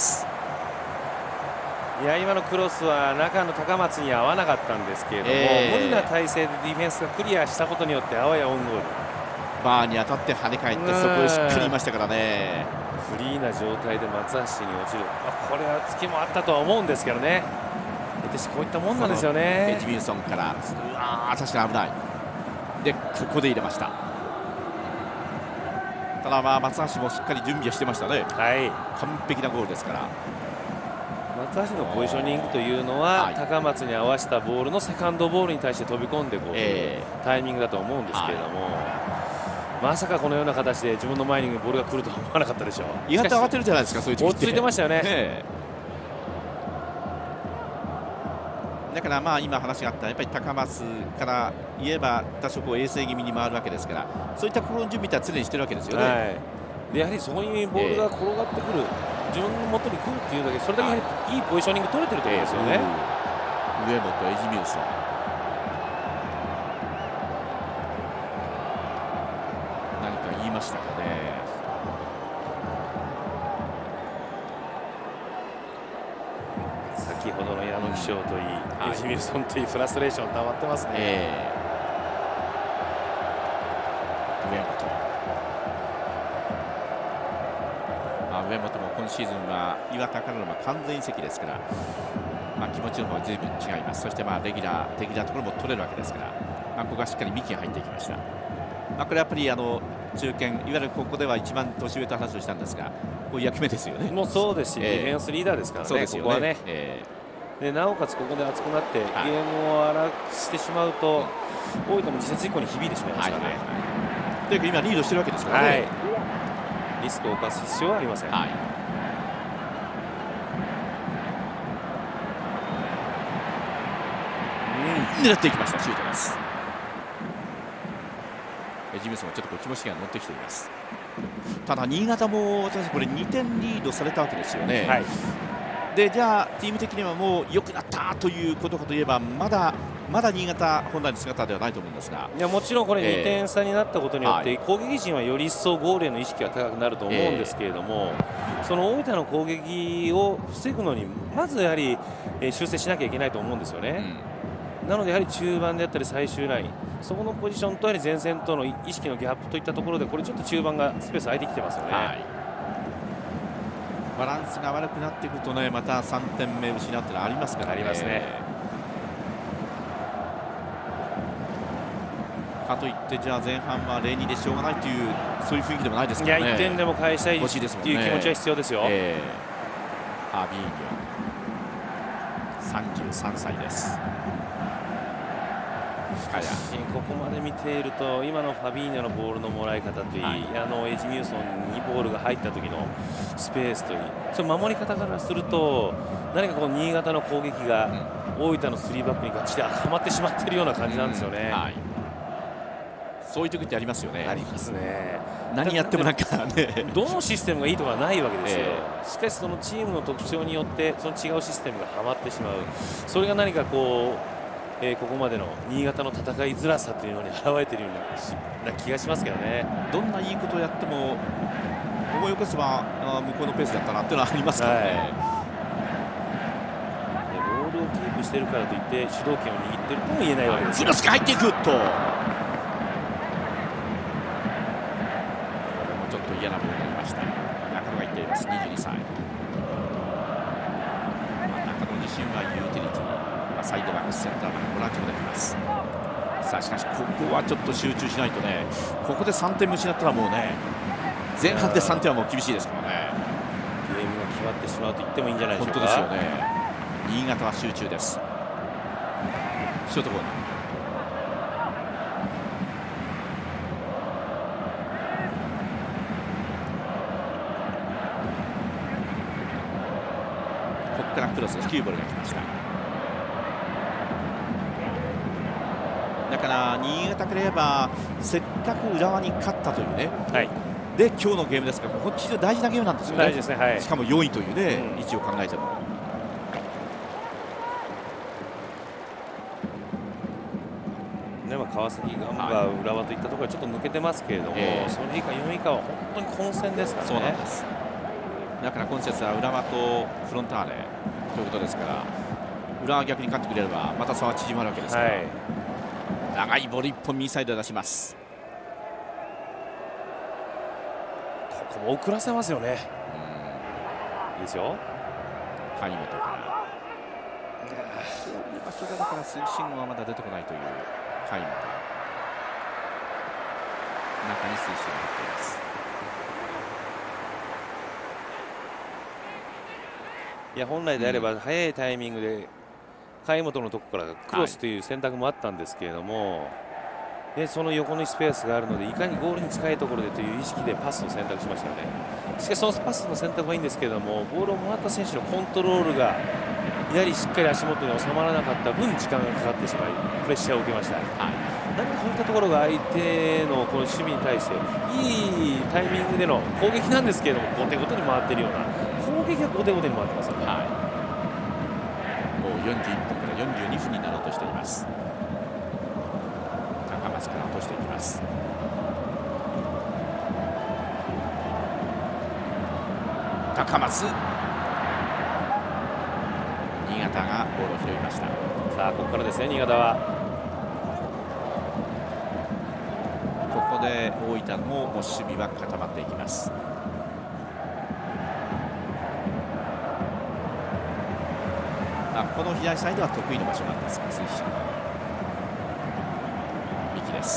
Speaker 2: 今のクロスは中の高松に合わなかったんですけれども、無理な体勢でディフェンスがクリアしたことによってあわやオウンゴール、
Speaker 1: バーに当たって跳ね返って、そこへしっかりいましたからね。
Speaker 2: フリーな状態で松橋に落ちる、これは突きもあったとは思うんですけどね。こういったもんなんですよね。
Speaker 1: エジミルソンから確かに危ないで、ここで入れました。ただ松橋もしっかり準備はしてましたね。完璧なゴールですから。
Speaker 2: 松橋のポジショニングというのは、高松に合わせたボールのセカンドボールに対して飛び込んでいこうというタイミングだと思うんですけれども、まさかこのような形で自分の前にボールが来るとは思わなかったでしょう。
Speaker 1: 意外と慌てるじゃないですか、そういう時って。
Speaker 2: 落ち着いてましたよね。
Speaker 1: だから今話があったやっぱり高松から言えば多少衛生気味に回るわけですから、そういった心の準備って常にしてるわけですよね。
Speaker 2: でやはりそこにボールが転がってくる、自分の元に来るっていうだけ、それだけやはりいいポジショニング取れてると思うんですよね。
Speaker 1: 上本、エジミウソン、何か言いましたかね。
Speaker 2: 先ほどの矢野貴章といい、エジミルソンといい、フラストレーション溜まってますね。
Speaker 1: 上本も今シーズンは岩田からの完全移籍ですから、気持ちの方は随分違います。そしてレギュラー的なところも取れるわけですから、ここはしっかり幹が入っていきました。これやっぱり中堅、いわゆるここでは一番年上と話をしたんですが、こういう役目ですよね。
Speaker 2: もうそうですし、ディフェンスリーダーですからね、ここはね。でなおかつここで熱くなってゲームを荒くしてしまうと、大分も次節以降に響いてしまいますからね。
Speaker 1: というか今リードしてるわけですからね。
Speaker 2: リスクを冒す必要はありません。
Speaker 1: 狙っていきました。シュートです。エジミソンはちょっと気持ちが乗ってきています。ただ新潟もこれ2点リードされたわけですよね。でじゃあチーム的にはもう良くなったということかといえば、まだ新潟本来の姿ではないと思うんですが、
Speaker 2: いやもちろんこれ2点差になったことによって、攻撃陣はより一層ゴールへの意識が高くなると思うんですけれども、その大分の攻撃を防ぐのにまずやはり修正しなきゃいけないと思うんですよね。なのでやはり中盤であったり最終ライン、そこのポジションとやはり前線との意識のギャップといったところで、これちょっと中盤がスペース空いてきてますよね。
Speaker 1: バランスが悪くなってくるとね、また3点目失うってのはありますからね。
Speaker 2: ありますね。
Speaker 1: かといってじゃあ前半は0-2でしょうがないというそういう雰囲気でもないですからね。
Speaker 2: いや1点でも返したいという気持ちは必要ですよ。
Speaker 1: ハビーニョ33歳です。
Speaker 2: ここまで見ていると今のファビーニャのボールのもらい方といい、エジミウソンにボールが入った時のスペースといい、その守り方からすると何かこの新潟の攻撃が大分の3バックにガチではまってしまっているような感じなんですよね。
Speaker 1: そういう時ってありますよね。
Speaker 2: ありますね。
Speaker 1: 何やってもなんかね、
Speaker 2: どのシステムがいいとかないわけですよ。しかしそのチームの特徴によってその違うシステムがはまってしまう。それが何かここまでの新潟の戦いづらさというのに表れているような気がしますけどね。
Speaker 1: どんないいことをやっても思い起こせば向こうのペースだったなっていうのはありますからね。
Speaker 2: ボールをキープしているからといって主導権を握っているとも言えないわけです。
Speaker 1: クロスが入っていくと、これもちょっと嫌なボールになりました。中野が言っています。22歳。中野自身はユーティリティ、サイドバック、センターバック、ボランチもできます。さあしかしここはちょっと集中しないとね、ここで3点失ったらもうね、前半で3点はもう厳しいですからね。
Speaker 2: ゲームが決まってしまうと言ってもいいんじゃないでしょうか。
Speaker 1: 本当ですよね。新潟は集中です。ショートボール。ここからクロス、低いボールが来ました。だから新潟から言えばせっかく浦和に勝ったというね、で今日のゲームですから、ここ非常に大事なゲームなんですよね。
Speaker 2: 大事ですね。
Speaker 1: しかも4位というね、位置を考えても。
Speaker 2: 川崎ガンバ、浦和といったところはちょっと抜けてますけれども、それ以下4位以下は本当に混戦ですからね。
Speaker 1: そうなんです。だから今節は浦和とフロンターレということですから、浦和逆に勝ってくれればまた差は縮まるわけですから、長いボール1本右サイドで出します。
Speaker 2: ここも遅らせますよね。いいですよ。
Speaker 1: 張本からそういう場所でだから推進はまだ出てこないという張本、中に推進が入っています。
Speaker 2: いや本来であれば早いタイミングで貝本のところからクロスという選択もあったんですけれども、でその横にスペースがあるのでいかにゴールに近いところでという意識でパスを選択しましたよね。しかしそのパスの選択はいいんですけれども、ボールをもらった選手のコントロールがやはりしっかり足元に収まらなかった分時間がかかってしまいプレッシャーを受けました。何かそういったところが相手のこの守備に対していいタイミングでの攻撃なんですけれども、後手後手に回っているような、攻撃が後手後手に回ってますよね。
Speaker 1: もう41分から42分になろうとしています。高松から落としていきます。高松、新潟がボールを拾いました。
Speaker 2: さあここからですね。新潟は
Speaker 1: ここで大分のもう守備は固まっていきます。この左サイドは得意の場所なんですが、鈴木慎吾、右です。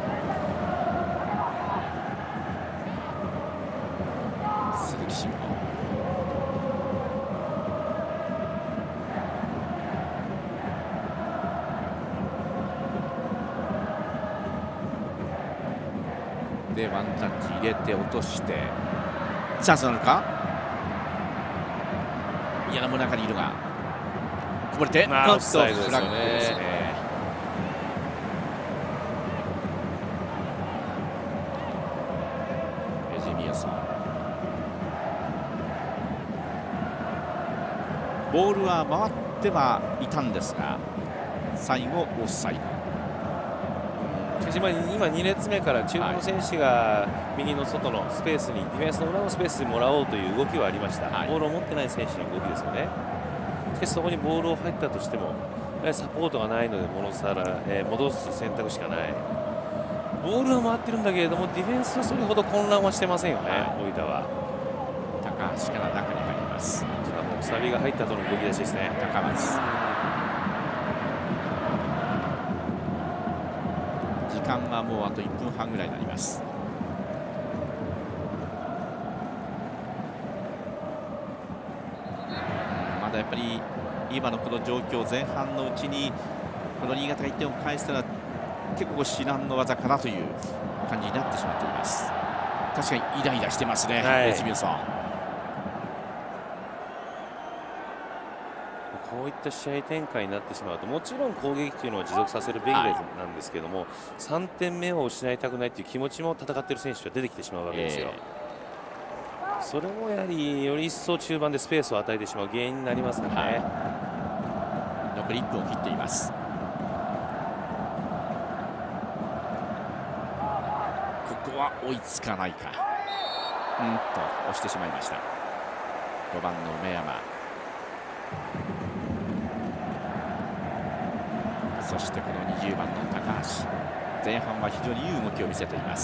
Speaker 1: 鈴木慎吾、でワンタッチ入れて落としてチャンスなのか。柳の中にいるがこぼれて、
Speaker 2: オフサイドですよね。
Speaker 1: エジミヤソン、ボールは回ってはいたんですが最後オフサイド。
Speaker 2: 今2列目から中盤の選手が右の外のスペースに、ディフェンスの裏のスペースにもらおうという動きはありました。ボールを持ってない選手の動きですよね。しかしそこにボールを入ったとしてもサポートがないので戻す選択しかない。ボールは回ってるんだけれどもディフェンスはそれほど混乱はしてませんよね、大分は。
Speaker 1: 高橋から中に入ります。
Speaker 2: さあもうくさびが入ったとの動き出しですね。
Speaker 1: 高松、時間はもうあと1分半ぐらいになります。まだやっぱり今のこの状況、前半のうちにこの新潟が1点を返したら結構至難の技かなという感じになってしまっています。確かにイライラしてますね、エジミヤソン。
Speaker 2: こういった試合展開になってしまうと、もちろん攻撃というのは持続させるべきなんですけども、3点目を失いたくないという気持ちも戦っている選手は出てきてしまうわけですよ。それもやはりより一層中盤でスペースを与えてしまう原因になりますからね。
Speaker 1: 残り1分を切っています。ここは追いつかないか。押してしまいました。5番の梅山、そしてこの20番の高橋、前半は非常にいい動きを見せています。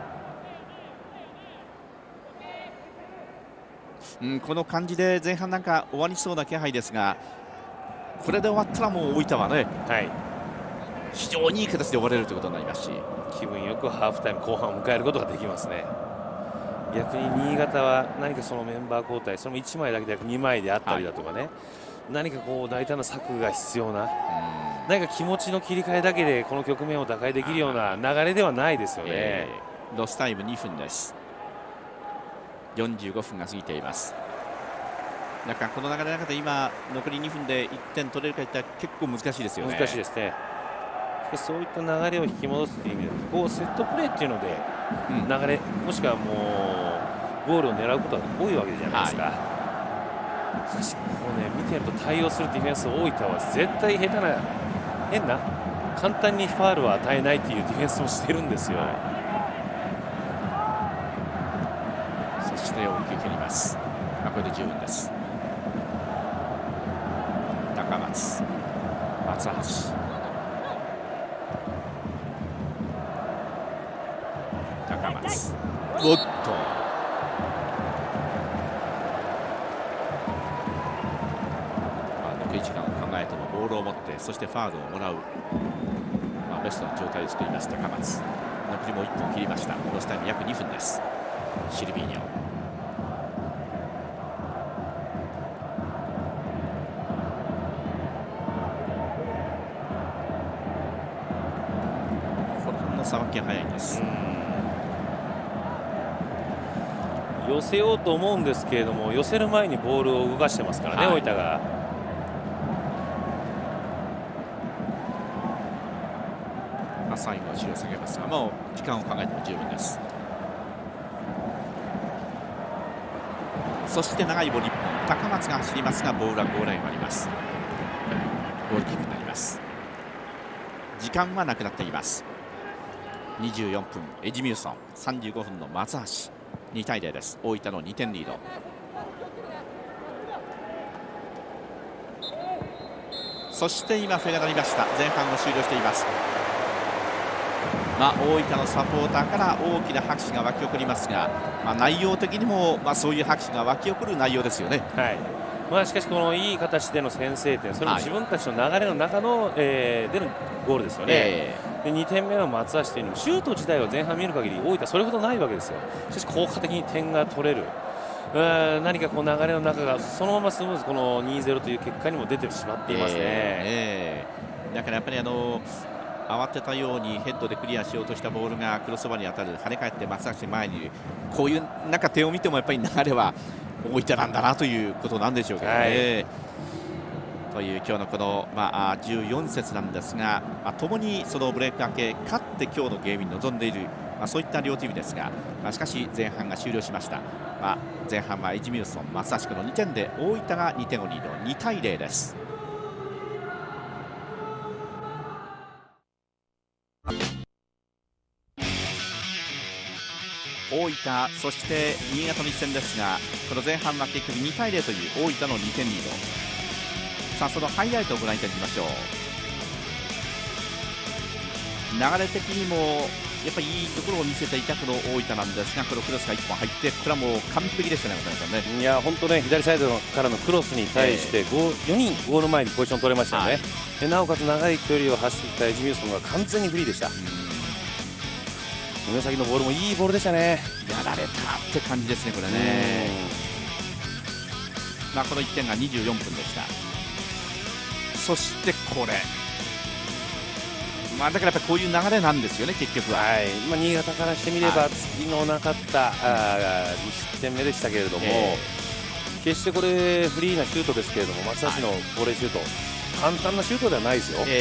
Speaker 1: この感じで前半なんか終わりそうな気配ですが、これで終わったらもう大分はね、非常にいい形で終われるということになりますし、
Speaker 2: 気分よくハーフタイム後半を迎えることができますね。逆に新潟は何かそのメンバー交代、その1枚だけでなく2枚であったりだとかね、何かこう大胆な策が必要な、何か気持ちの切り替えだけでこの局面を打開できるような流れではないですよね。
Speaker 1: ロスタイム2分です。45分が過ぎています。なんかこの流れの中で今残り2分で1点取れるかいったら結構難しいですよね。
Speaker 2: 難しいですね。そういった流れを引き戻すという意味でこうセットプレーっていうので流れ、もしくはもうゴールを狙うことが多いわけじゃないですか。しかしこうね、見てると対応するディフェンス、大分は絶対下手な変な簡単にファールを与えないというディフェンスをしてるんですよ。
Speaker 1: そして追い切ります。これで十分です。高松、松橋、高松、おっと残り時間を考えてもボールを持ってそしてファウルをもらう、ベストな状態を作ります高松。残りも1分切りました。ロスタイム約2分です。シルビーニョ、 です。
Speaker 2: 寄せようと思うんですけれども、寄せる前にボールを動かしてますからね、大分が。
Speaker 1: 最後は後ろ下げますが、もう時間を考えても十分です。そして長いボール1本、高松が走りますがボールはゴールラインを割ります。ゴールキックになります。時間はなくなっています。24分エジミューソン、35分の松橋、2対0です。大分の2点リード。そして今笛が鳴りました。前半を終了しています。大分のサポーターから大きな拍手が沸き起こりますが、内容的にも、そういう拍手が沸き起こる内容ですよね。
Speaker 2: しかしこのいい形での先制点、それも自分たちの流れの中の、でのゴールですよね。で2点目の松橋というのもシュート自体は前半見る限り大分それほどないわけですよ。しかし効果的に点が取れる、何かこう流れの中がそのままスムーズこの 2-0 という結果にも出てしまっていますね。
Speaker 1: だからやっぱり慌てたようにヘッドでクリアしようとしたボールがクロスバーに当たる、跳ね返って松橋前にいる、こういう点を見てもやっぱり流れは大分なんだなということなんでしょうけどね。という今日のこの、14節なんですが、ともにそのブレーク明け勝って今日のゲームに臨んでいる、そういった両チームですが、しかし前半が終了しました。前半はエジミューソン、松橋の2点で大分が2点をリード、2対0です。大分、そして新潟の一戦ですが、この前半は結局2対0という大分の2点リード。そのハイライトをご覧いただきましょう。流れ的にもやっぱりいいところを見せていたこの大分なんですが、このクロスが1本入って、これはもう完璧でしたね、渡辺さんね。
Speaker 2: いや本当ね、左サイドからのクロスに対して4人ゴール前にポジション取れましたよね。でなおかつ長い距離を走ってきたエジミューソンが完全にフリーでした。目先のボールもいいボールでしたね。
Speaker 1: やられたって感じですね、これね。この1点が24分でした。そしてこれ、だからやっぱりこういう流れなんですよね、結局は。
Speaker 2: 新潟からしてみれば次のなかった2失点目でしたけれども、決してこれフリーなシュートですけれども、松橋のボレーシュート、簡単なシュートではないですよ。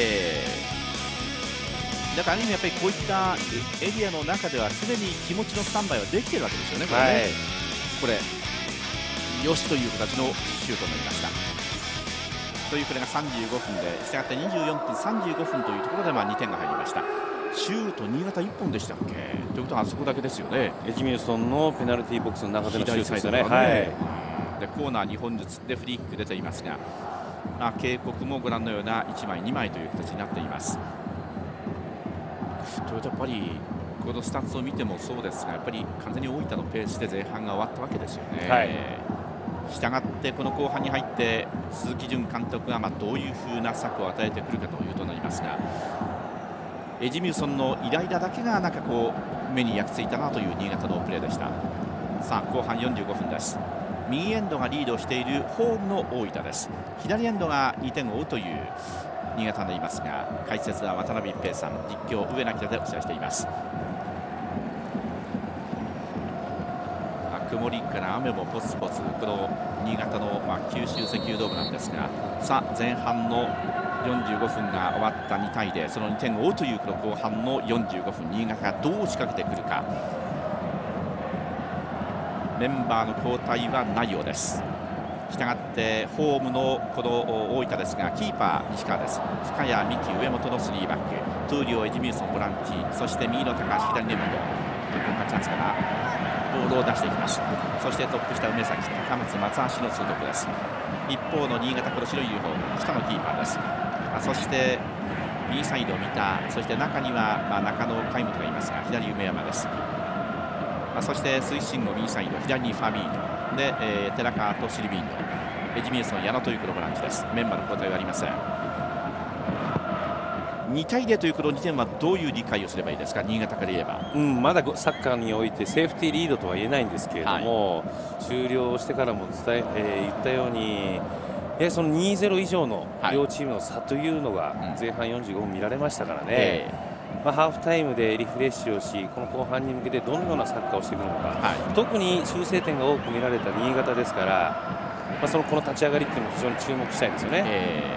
Speaker 1: だからある意味やっぱりこういったエリアの中ではすでに気持ちのスタンバイはできているわけですよね。これよしという形のシュートになりました。というこれが35分で、したがって24分35分というところで2点が入りました。シュート新潟1本でしたっけということはあそこだけですよね。
Speaker 2: エジミューソンのペナルティーボックスの中でのシュートですよね。
Speaker 1: でコーナー2本ずつでフリーキック出ていますが、警告もご覧のような1枚2枚という形になっています。というとやっぱりこのスタッツを見てもそうですが、やっぱり完全に大分のペースで前半が終わったわけですよね。したがってこの後半に入って鈴木淳監督がどういう風な策を与えてくるかというとなりますが、エジミューソンのイライラだけが目に焼き付いたなという新潟のプレーでした。後半45分です。右エンドがリードしているホームの大分です。左エンドが2点を追うという新潟になりますが、解説は渡辺一平さん、実況上中でお伝えしています。曇りから雨もポツポツ、この新潟の九州石油ドームなんですが、前半の45分が終わった2対0、その2点を追うというこの後半の45分、新潟がどう仕掛けてくるか。メンバーの交代はないようです。したがってホームのこの大分ですが、キーパー西川です。深谷美樹上本の3バック、闘莉王エジミューソンボランチ、そして右の高橋左根本、今回チャンスからボールを出していきます。そしてトップ下梅崎、高松松橋のツートップです。一方の新潟、この白いユニフォーム下のキーパーです。そして右サイドを見た、そして中には中野海本がいますが、左梅山です。そして推進後右サイド、左にファビーノで、寺川とシルビーノ、エジミューソン、矢野というこのボランチです。メンバーの交代はありません。2対0というこの2点はどういう理解をすればいいですか、新潟から言えば。
Speaker 2: まだサッカーにおいてセーフティーリードとは言えないんですけれども、終了してからも言ったように、その 2-0 以上の両チームの差というのが前半45分見られましたからね。 ハーフタイムでリフレッシュをし、この後半に向けてどのようなサッカーをしてくるのか、特に修正点が多く見られた新潟ですから、この立ち上がりっていうのも非常に注目したいですよね。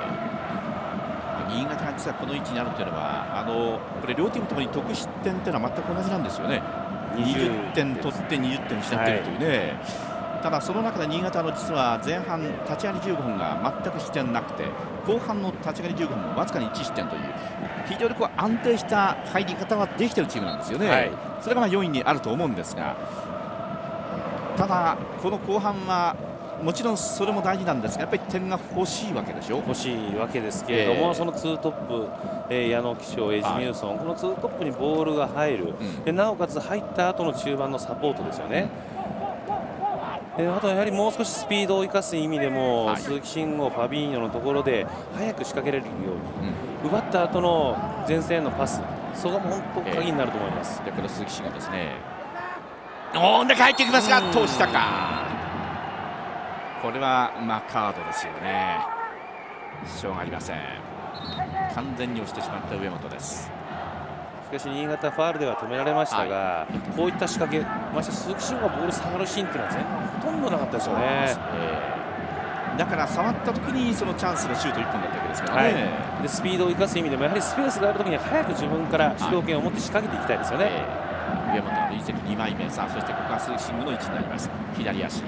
Speaker 1: 新潟が実はこの位置にあるというのは、これ両チームともに得失点というのは全く同じなんですよね。20点取って20点失っているというね。ただその中で新潟の実は前半立ち上がり15分が全く失点なくて、後半の立ち上がり15分もわずかに1失点という非常に安定した入り方はできているチームなんですよね。それが4位にあると思うんですが、ただこの後半はもちろんそれも大事なんですが、やっぱり点が欲しいわけでしょ。
Speaker 2: 欲しいわけですけれども、その2トップ、矢野貴章、エジミューソン、この2トップにボールが入る、でなおかつ入った後の中盤のサポートですよね。あとやはりもう少しスピードを生かす意味でも、鈴木慎吾、ファビーニョのところで早く仕掛けられるように、奪った後の前線へのパス、そこが本当鍵になると思います。
Speaker 1: でこの鈴木慎吾ですね。中入ってきますが通したか。これはカードですよね。しょうがありません。完全に押してしまった上本です。
Speaker 2: しかし新潟ファウルでは止められましたが、こういった仕掛け、まして鈴木慎吾がボール下がるシーンというのはほとんどなかったですよね。
Speaker 1: だから触った時にそのチャンスのシュート1本だったわけですからね。
Speaker 2: でスピードを生かす意味でもやはりスペースがある時には早く自分から主導権を持って仕掛けていきたいですよね。
Speaker 1: 上本の累積2枚目、さあそしてここは鈴木慎吾の位置になります。左足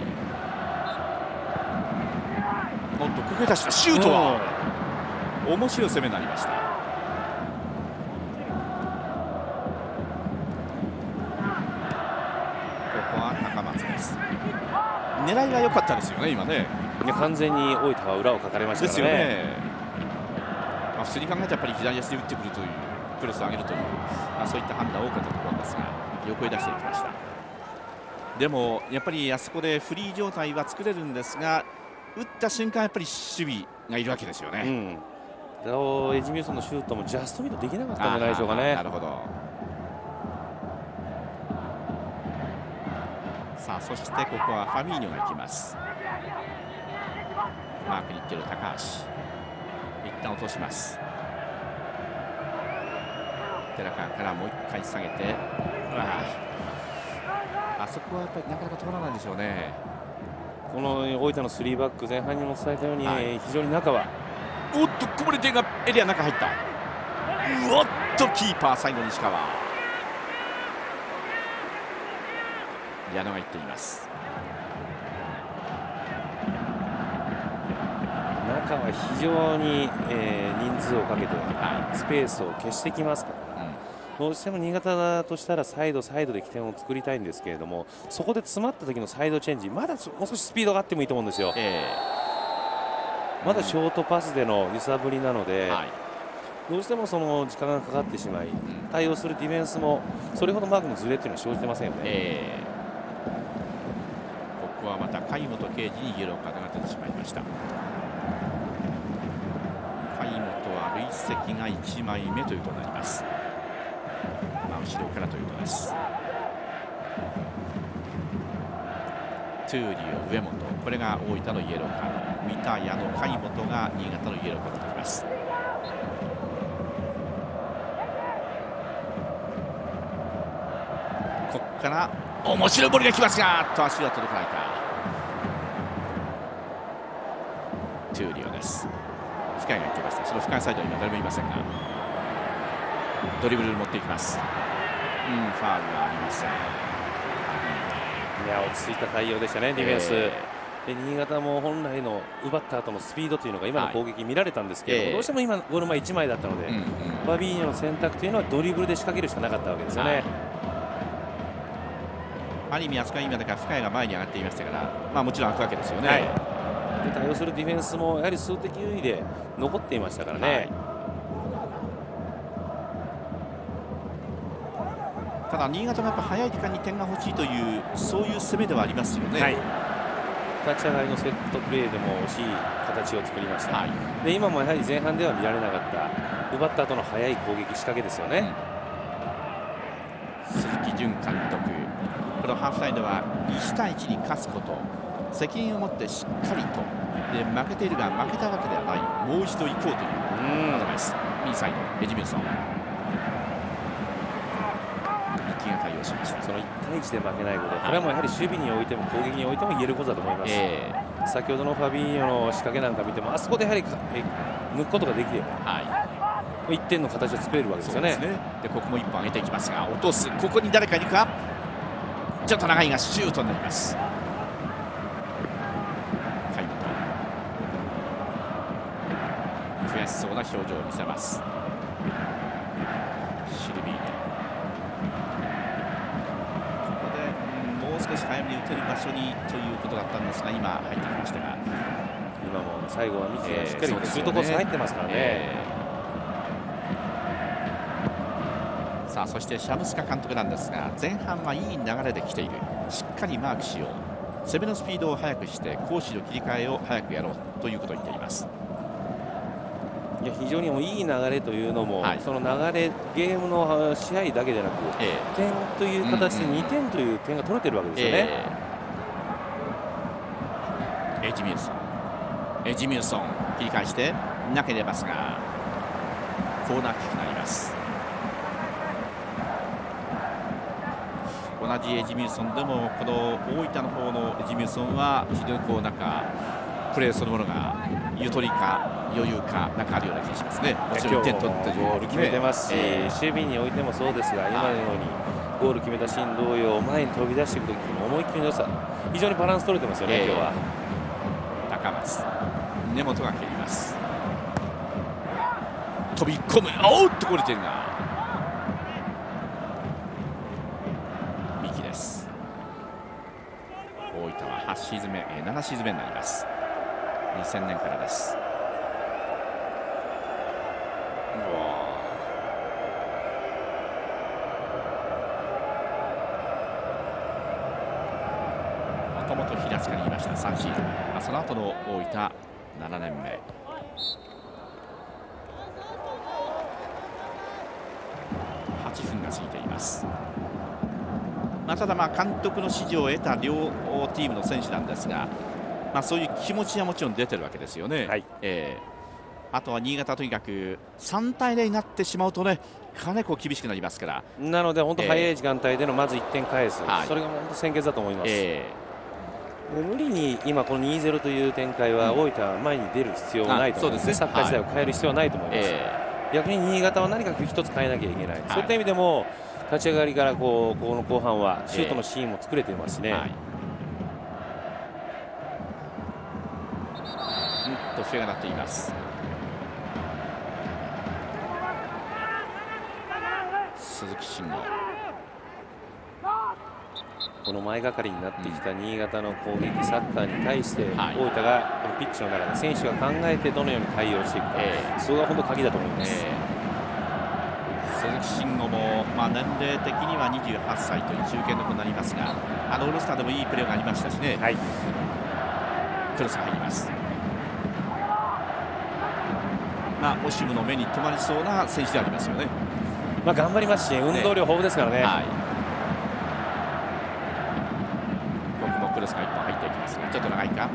Speaker 1: もっとくぐり出したシュートは面白い攻めになりました。ここは高松です。狙いは良かったですよね、今ね。
Speaker 2: 完全に大分は裏をかかれましたからね。
Speaker 1: 普通に考えてやっぱり左足で打ってくるという、クロスを上げるという、そういった判断が多かったところですが、横へ出していきました。でもやっぱりあそこでフリー状態は作れるんですが、打った瞬間やっぱり守備がいるわけですよね。
Speaker 2: エジミューソンのシュートもジャストミートできなかったんじゃないでしょうかね。
Speaker 1: なるほど。さあそしてここはファミーニョが行きます。マークに行っている高橋、一旦落とします。寺川からもう1回下げて、あそこはやっぱりなかなか通らないんでしょうね。
Speaker 2: この大分の3バック、前半にも伝えたように、非常に中は
Speaker 1: おっとこぼれてがエリアの中入った。おっとキーパー最後西川、矢野が言っています。
Speaker 2: 中は非常に、人数をかけて、スペースを消してきますから、どうしても新潟としたらサイドで起点を作りたいんですけれども、そこで詰まった時のサイドチェンジ、まだもう少しスピードがあってもいいと思うんですよ。まだショートパスでの揺さぶりなので、どうしてもその時間がかかってしまい、対応するディフェンスもそれほどマークのズレっていうのは生じてませんよね。
Speaker 1: ここはまた貝本圭司にイエローカードが出てしまいました。貝本は累積が1枚目ということになります。後ろからということです。トゥーリオ、上本、これが大分のイエローカード。三田、矢野、貝本が新潟のイエローカードになります。ここから面白いボールが来ますが、足は届かないか。トゥーリオです。深井が行ってました。その深井サイドは今誰もいませんが、ドリブルに持っていきます。ファウルはありません。
Speaker 2: いや、落ち着いた対応でしたね、ディフェンス。で新潟も本来の奪った後のスピードというのが今の攻撃見られたんですけど、どうしても今ゴール前1枚だったので、バビーニョの選択というのはドリブルで仕掛けるしかなかったわけですよね。
Speaker 1: ある意味あそこは今だから深谷が前に上がっていましたから、もちろん開くわけですよね。
Speaker 2: で対応するディフェンスもやはり数的優位で残っていましたからね。
Speaker 1: ただ新潟もやっぱ早い時間に点が欲しいというそういう攻めではありますよね。
Speaker 2: 立ち上がりのセットプレーでも惜しい形を作りました。で今もやはり前半では見られなかった奪った後の速い攻撃仕掛けですよね。
Speaker 1: 鈴木純監督、このハーフタイムでは1対1に勝つこと、責任を持ってしっかりとで負けているが負けたわけではない、もう一度行こうというアドバイス。インサイドエジミューソン、 としました。
Speaker 2: その1対1で負けないこと、これはもうやはり守備においても攻撃においても言えることだと思います。先ほどのファビーニョの仕掛けなんか見ても、あそこでやはり抜くことができれば、1点の形を作れるわけですよね。
Speaker 1: でここも1本上げていきますが、落とす、ここに誰かいるか、ちょっと長いがシュートになります。海本、悔しそうな表情を見せます。シルビーニ、ここで、もう少し早めに打てる場所にということだったんですが、今入ってきましたが、
Speaker 2: 今も最後はミキがしっかりシュートコース入ってますからね。
Speaker 1: さあそしてシャムスカ監督なんですが、前半はいい流れで来ている、しっかりマークしよう、攻めのスピードを速くして攻守の切り替えを早くやろうということを言っています。
Speaker 2: いや非常にいい流れというのも、その流れ、ゲームの試合だけでなく、点という形で2点という点が取れてるわけですよね。
Speaker 1: エジミューソン切り返してなければますが、コーナーキックになります。同じエジミューソンでもこの大分の方のエジミューソンは非常にこうなんかプレーそのものがゆとりか余裕かなんかあるような気がしますね。もちろん点取って
Speaker 2: ゴール決めてますし、守備においてもそうですが、今のようにゴール決めたシーン同様、前に飛び出していく時の思い切りの良さ、非常にバランス取れてますよね、今日は。
Speaker 1: 高松、根本が蹴ります。飛び込む、おっとこれ点が三木です。大分は8シーズン目、7シーズン目になります。2000年からです。もともと平塚にいました3シーズン、その後の大分7年目。8分が過ぎています。ただ監督の指示を得た両チームの選手なんですが、そういう気持ちはもちろん出てるわけですよね。あとは新潟、とにかく3対0になってしまうとね、かなり厳しくなりますから、
Speaker 2: なので本当早い時間帯でのまず1点返す、それが本当先決だと思います。無理に今この 2-0 という展開は大分は前に出る必要はないと思います。サッカー自体を変える必要はないと思います。逆に新潟は何か一つ変えなきゃいけない、そういった意味でも立ち上がりからこの後半はシュートのシーンも作れていますしね。
Speaker 1: 笛が鳴っています。鈴木慎吾、
Speaker 2: この前がかりになってきた新潟の攻撃サッカーに対して、大分がこのピッチの中で選手が考えてどのように対応していくか、それが本当鍵だと思います。
Speaker 1: 鈴木慎吾も、年齢的には28歳という中堅の子になりますが、オールスターでもいいプレーがありましたしね。クロスが入ります。オシムの目に留まりそうな選手でありますよね。
Speaker 2: 頑張りますし、運動量豊富ですからね。
Speaker 1: ここもクロスが1本入っていきますが、ちょっと長いか。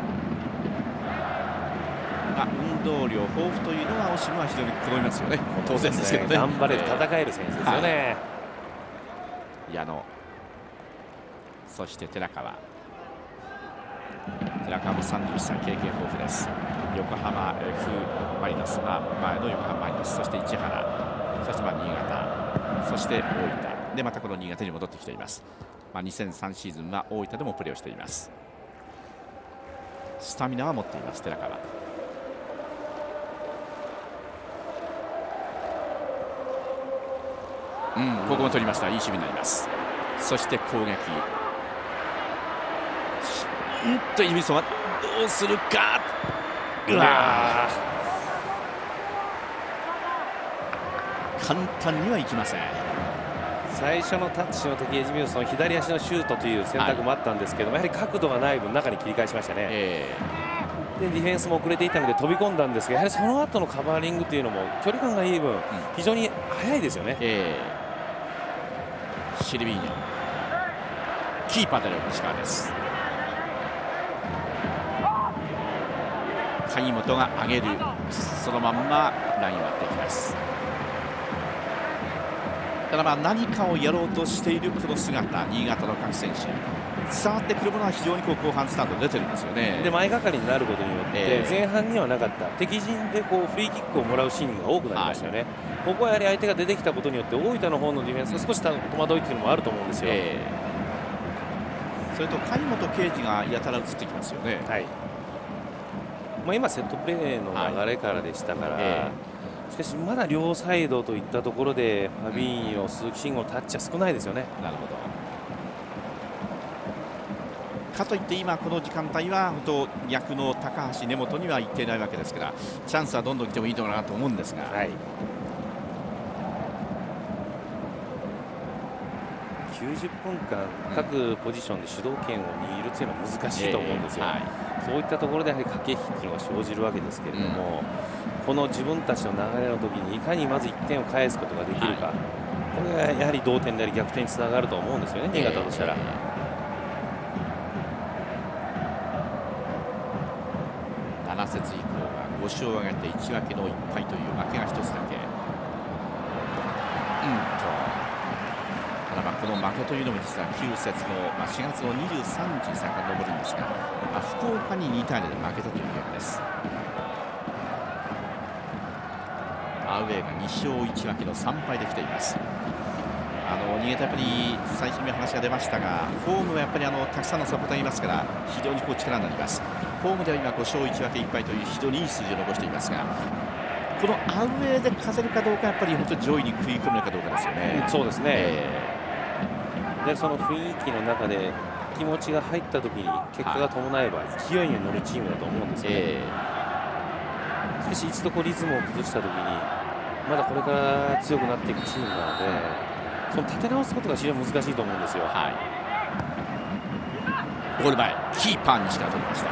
Speaker 1: 運動量豊富というのはオシムは非常に好みますよね。当然ですけどね。
Speaker 2: 頑張れる、戦える選手ですよね。
Speaker 1: 矢野、そして寺川も31歳、経験豊富です。横浜 F マリノス、前の横浜マリノス、そして市原、そして新潟、そして大分でまたこの新潟に戻ってきています。2003シーズンは大分でもプレーをしています。スタミナは持っています寺川。ここも取りました。いい守備になります。そして攻撃、イミソンはどうするか。簡単にはいきません。
Speaker 2: 最初のタッチの時エジミューソン左足のシュートという選択もあったんですけども、やはり角度がない分中に切り返しましたね。でディフェンスも遅れていたので飛び込んだんですが、やはりその後のカバーリングというのも距離感がいい分、非常に速いですよね。
Speaker 1: シルビーニョ、キーパーでの石川です。鍵本が上げる、そのまんまラインを割っていきます。 ただ何かをやろうとしているこの姿、新潟の各選手伝わってくるものは非常に後半スタート出てるんですよね。
Speaker 2: で前がかりになることによって、前半にはなかった敵陣でフリーキックをもらうシーンが多くなりましたよね。ここはやはり相手が出てきたことによって大分の方のディフェンスが少し戸惑いというのもあると思うんですよ。
Speaker 1: それと貝本圭司がやたら映ってきますよね。
Speaker 2: 今セットプレーの流れからでしたから、しかしまだ両サイドといったところでファビーニョ、鈴木慎吾のタッチは少ないですよね。
Speaker 1: なるほど。かといって今この時間帯は本当逆の高橋根本には行っていないわけですから、チャンスはどんどん来てもいいのかなと思うんですが、
Speaker 2: 90分間各ポジションで主導権を握るというのは難しいと思うんですよ。そういったところでやはり駆け引きというのが生じるわけですけれども、この自分たちの流れの時にいかにまず1点を返すことができるか、これがやはり同点であり逆転につながると思うんですよね、新潟としたら。
Speaker 1: 7節以降は5勝を挙げて1分けの1敗という負けが1つだけ。ただこの負けというのも実は9節の4月の23日に遡るんですが、福岡に2対0で負けたというゲームです。アウェーが2勝1分けの3敗できています。新潟やっぱり最初に話が出ましたが、ホームはやっぱりたくさんのサポーターがいますから非常に力になります。ホームでは今5勝1分け1敗という非常にいい数字を残していますが、このアウェーで勝てるかどうかやっぱり本当に上位に食い込めるかどうかですよね。
Speaker 2: そうですね。でその雰囲気の中で気持ちが入った時に結果が伴えば勢いに乗るチームだと思うんですよね。しかし一度リズムを崩した時にまだこれから強くなっていくチームなので、その立て直すことが非常に難しいと思うんですよ。
Speaker 1: ゴール前キーパー西から取りました。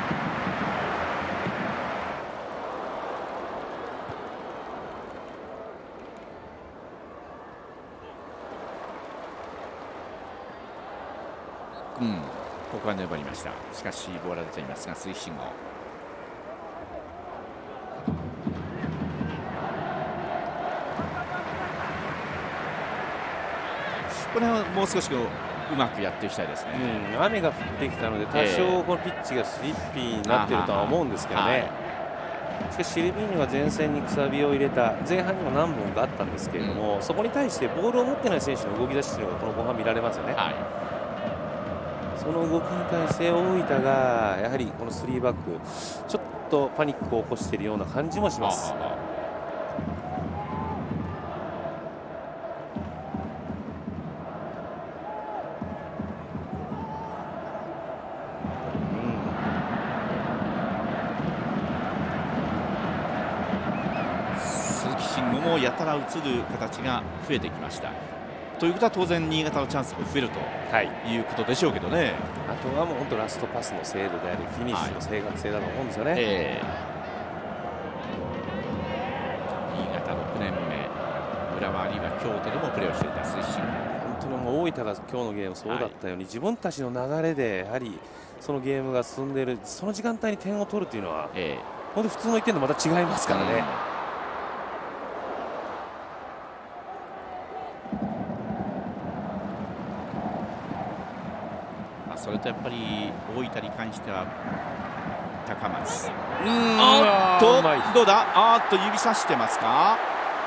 Speaker 1: ここは粘りました。しかしボールが出ていますが、鈴木慎吾、これはもう少しうまくやっていきたいですね。
Speaker 2: 雨が降ってきたので多少このピッチがスリッピーになっているとは思うんですけどね。しかしシルビーニョが前線にくさびを入れた前半にも何本かあったんですけれども、そこに対してボールを持ってない選手の動き出しというのがこの後半見られますよね。その動きに対して大分がやはりこの3バックちょっとパニックを起こしているような感じもします。
Speaker 1: 鈴木慎吾もやたら映る形が増えてきました。ということは当然新潟のチャンスも増えるということでしょうけどね。
Speaker 2: あとはもう本当ラストパスの精度でありフィニッシュの正確性だと思うんですよね。
Speaker 1: 新潟6年目、浦和あるいは京都でもプレーをしていた鈴木慎吾、
Speaker 2: 本当にもう大分が今日のゲームそうだったように、自分たちの流れでやはりそのゲームが進んでいるその時間帯に点を取るというのは、本当に普通の1点とまた違いますからね。
Speaker 1: それとやっぱり大分に関しては高松、どうだ、指さしてますか。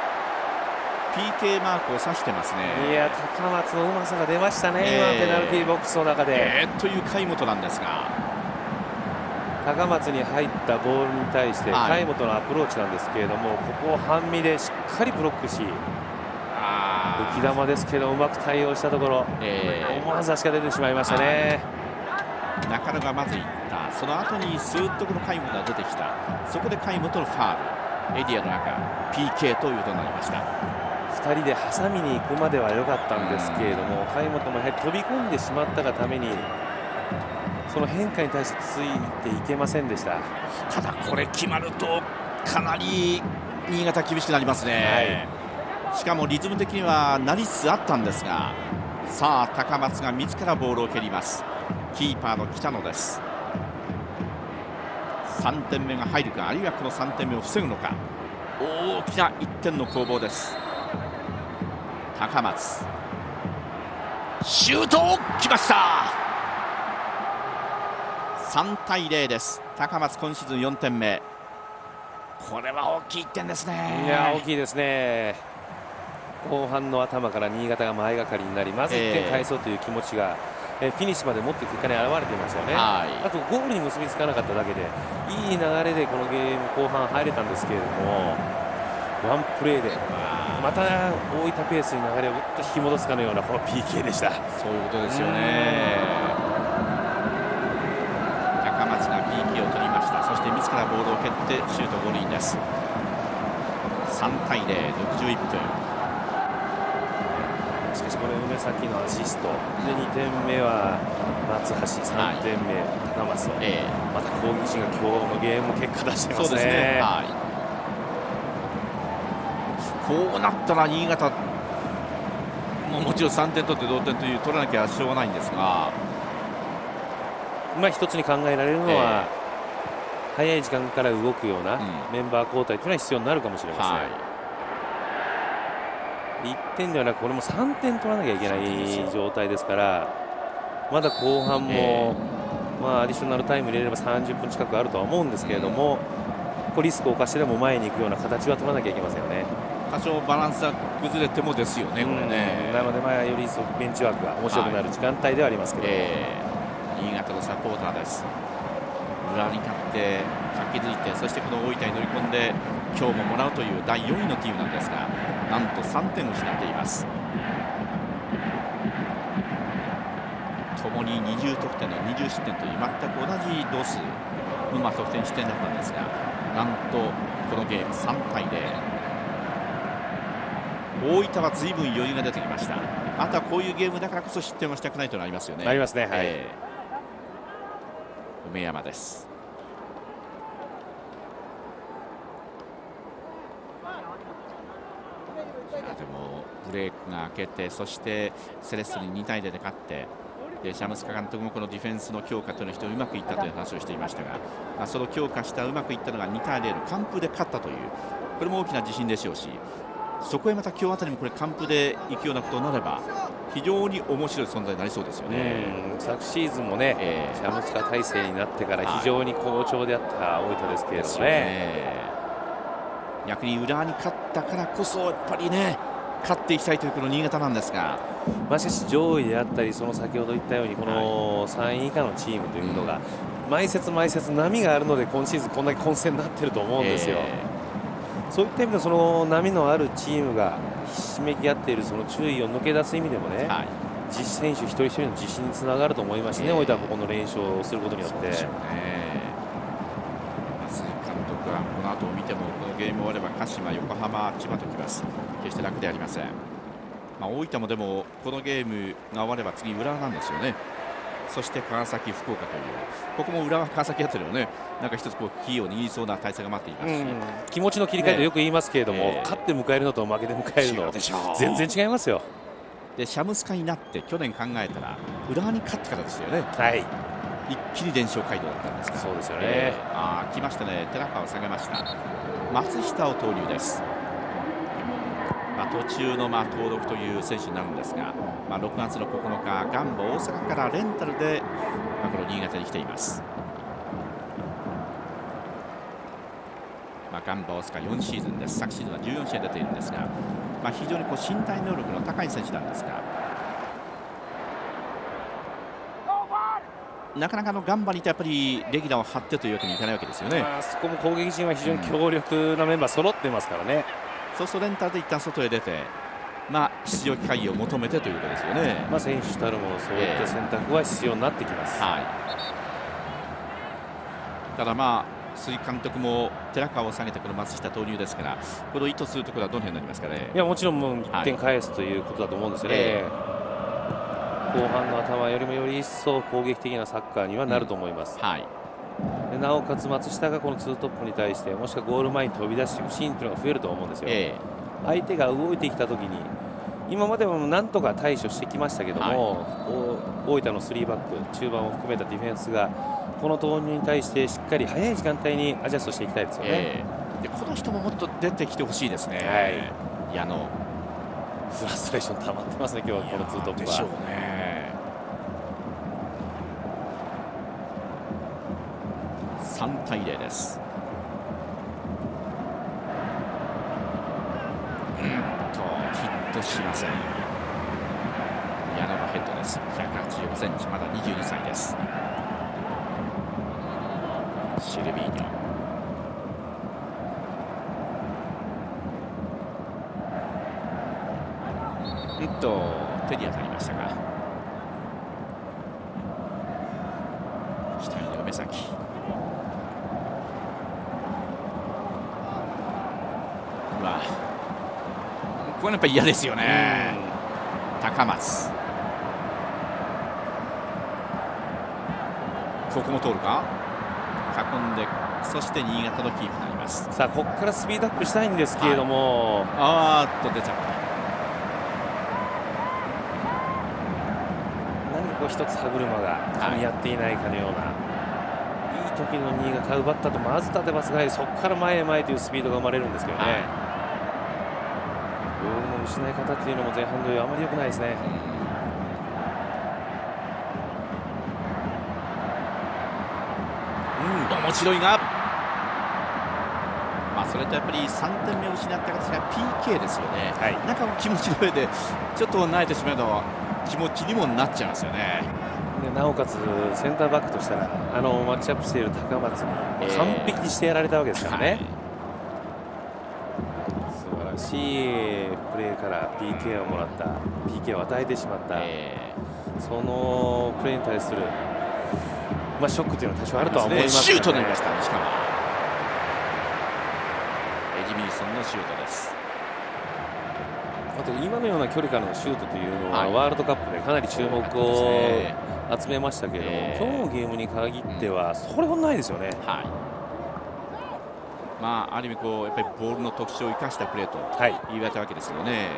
Speaker 1: PK マークを指してますね。
Speaker 2: いや高松のうまさが出ましたね、今ペナルティーボックスの中で、
Speaker 1: という貝本なんですが、
Speaker 2: 高松に入ったボールに対して貝本のアプローチなんですけれども、ここを半身でしっかりブロックし、浮き球ですけどうまく対応したところ、思わず足が出てしまいましたね。
Speaker 1: 中野がまずいった、その後にスーッとこの貝本が出てきた、そこで貝本のファール、エリアの中 PK ということになりました。
Speaker 2: 2人で挟みに行くまでは良かったんですけれども、貝本もやはり飛び込んでしまったがためにその変化に対してついていけませんでした。
Speaker 1: ただこれ決まるとかなり新潟厳しくなりますね。しかもリズム的にはなりつつあったんですが、さあ高松が自らボールを蹴ります。キーパーの北野です。3点目が入るか、あるいはこの3点目を防ぐのか、大きな1点の攻防です。 高松、シュートきました。3対0です。高松今シーズン4点目。これは大きい1点ですね。
Speaker 2: いや大きいですね。後半の頭から新潟が前がかりになり、まず1点返そうという気持ちが、フィニッシュまで持って結果に表れていますよね。あとゴールに結びつかなかっただけでいい流れでこのゲーム後半入れたんですけれども、ワンプレーでまた大分ペースに流れをぐっと引き戻すかのようなこの PK でした。
Speaker 1: そういうことですよね。高松が PK を取りました。そして自らボールを蹴ってシュート5人です。3対0、61分。
Speaker 2: しかしこの梅崎のアシストで2点目は松橋、3点目高松、また攻撃陣が今日のゲーム結果出してますね。
Speaker 1: こうなったら新潟もちろん3点取って同点という取らなきゃしょうがないんですが、
Speaker 2: 一つに考えられるのは、早い時間から動くようなメンバー交代というのは必要になるかもしれません。1点ではなくこれも3点取らなきゃいけない状態ですから、まだ後半も、アディショナルタイム入れれば30分近くあるとは思うんですけれども、リスクを冒してでも前に行くような形は取らなきゃいけませんよね。
Speaker 1: 多少バランスが崩れてもですよね、これね。
Speaker 2: なのでよりベンチワークが面白くなる時間帯ではありますけど、
Speaker 1: 新潟のサポーターです。裏に立って駆け抜いて、そしてこの大分に乗り込んで今日ももらうという第4位のチームなんですが、なんと3点を失っています。ともに20得点の20失点という全く同じ同数の得点失点だったんですが、なんとこのゲーム3対0。大分は随分余裕が出てきました。あとはこういうゲームだからこそ失点はしたくないというのがありますよね。
Speaker 2: ありますね。
Speaker 1: 梅山です。でもブレークが明けて、そしてセレッソに2対0で勝って、でシャムスカ監督もこのディフェンスの強化というのを非常にうまくいったという話をしていましたが、その強化したうまくいったのが2対0の完封で勝ったという、これも大きな自信でしょうし、そこへまた今日あたりもこれ完封でいくようなことになれば非常に面白い存在になりそうですよね。
Speaker 2: 昨シーズンもね、シャムスカ体制になってから非常に好調であった大分ですけれどもね、
Speaker 1: 逆に浦和に勝ったからこそやっぱりね勝っていきたいというこの新潟なんですが、
Speaker 2: しかし上位であったり、その先ほど言ったようにこの3位以下のチームというのが毎節毎節波があるので、今シーズンこんだけ混戦になってると思うんですよ。そういった意味でその波のあるチームがひしめき合っているその注意を抜け出す意味でもね、実選手一人一人の自信につながると思いますね。大分はここの連勝をすることによって。
Speaker 1: 鈴木監督はこの後を見てもこのゲーム終われば鹿島、横浜、千葉ときます。決して楽ではありません。大分もでもこのゲームが終われば次浦和なんですよね。そして川崎、福岡という、ここも浦和、川崎あたりをね、なんか一つこうキーを握りそうな体制が待っていますし、
Speaker 2: 気持ちの切り替えとよく言いますけれども、勝って迎えるのと負けて迎えるの全然違いますよ。
Speaker 1: でシャムスカになって去年考えたら浦和に勝ってからですよね。一気に連勝街道だったんですが、
Speaker 2: そうですよね。
Speaker 1: 来ましたね。寺川を下げました。松下を投入です。途中の登録という選手になるんですが、6月の9日ガンバ大阪からレンタルで、この新潟に来ています。ガンバ大阪4シーズンです。昨シーズンは14試合出ているんですが、非常に身体能力の高い選手なんですが、なかなかガンバにいてやっぱりレギュラーを張ってというわけにいかないわけですよね。
Speaker 2: そこも攻撃陣は非常に強力なメンバー揃ってますからね。
Speaker 1: そうするとレンタルで一旦外へ出て、出場機会を求めてということですよね。
Speaker 2: 選手たるもそういった選択は必要になってきます。
Speaker 1: ただ鈴木監督も寺川を下げてこの松下投入ですから、これを意図するところはどの辺になりますかね。
Speaker 2: もちろんもう1点返すということだと思うんですよね。後半の頭よりもより一層攻撃的なサッカーにはなると思います。でなおかつ松下がこの2トップに対してもしくはゴール前に飛び出していくシーンというのが増えると思うんですよ。相手が動いてきたときに今までもなんとか対処してきましたけども、大分の3バック中盤を含めたディフェンスがこの投入に対してしっかり早い時間帯にアジャストしていきたいですよね。
Speaker 1: でこの人ももっと出てきてほしいですね。矢野
Speaker 2: フラストレーション溜まってますね、今日はこのツートップは。
Speaker 1: でしょうね。3対0です。ヒットしません。矢野のヘッドです。185センチ、まだ22歳です。シルビーニョ、手に当たりましたが、期待の梅崎。これやっぱり嫌ですよね。高松、ここも通るか、囲んで、そして新潟のキープになります。
Speaker 2: さあここからスピードアップしたいんですけれども、
Speaker 1: 出ちゃった。
Speaker 2: 何かこう一つ歯車が噛み合っていないかのような、いい時の新潟奪ったとまず縦パスが入り、そこから前へ前へというスピードが生まれるんですけどね。ボールの失い方っていうのも前半同様あまり良くないですね。
Speaker 1: 面白いが、それとやっぱり3点目を失った形が PK ですよね。なんか気持ちの上でちょっと慣れてしまうのは気持ちにもなっちゃいますよね。
Speaker 2: でなおかつセンターバックとしたらマッチアップしている高松に完璧にしてやられたわけですからね。素晴らしいプレーから PK をもらった、PK を与えてしまった、そのプレーに対する、ショックというのは多少あるとは思います
Speaker 1: が、シュートになりました。しかもエジミルソンのシュートです。
Speaker 2: あと今のような距離からのシュートというのは、ワールドカップでかなり注目を集めましたけれども、今日のゲームに限ってはそれほどないですよね。
Speaker 1: ある意味やっぱりボールの特徴を生かしたプレーと言われたわけですよね。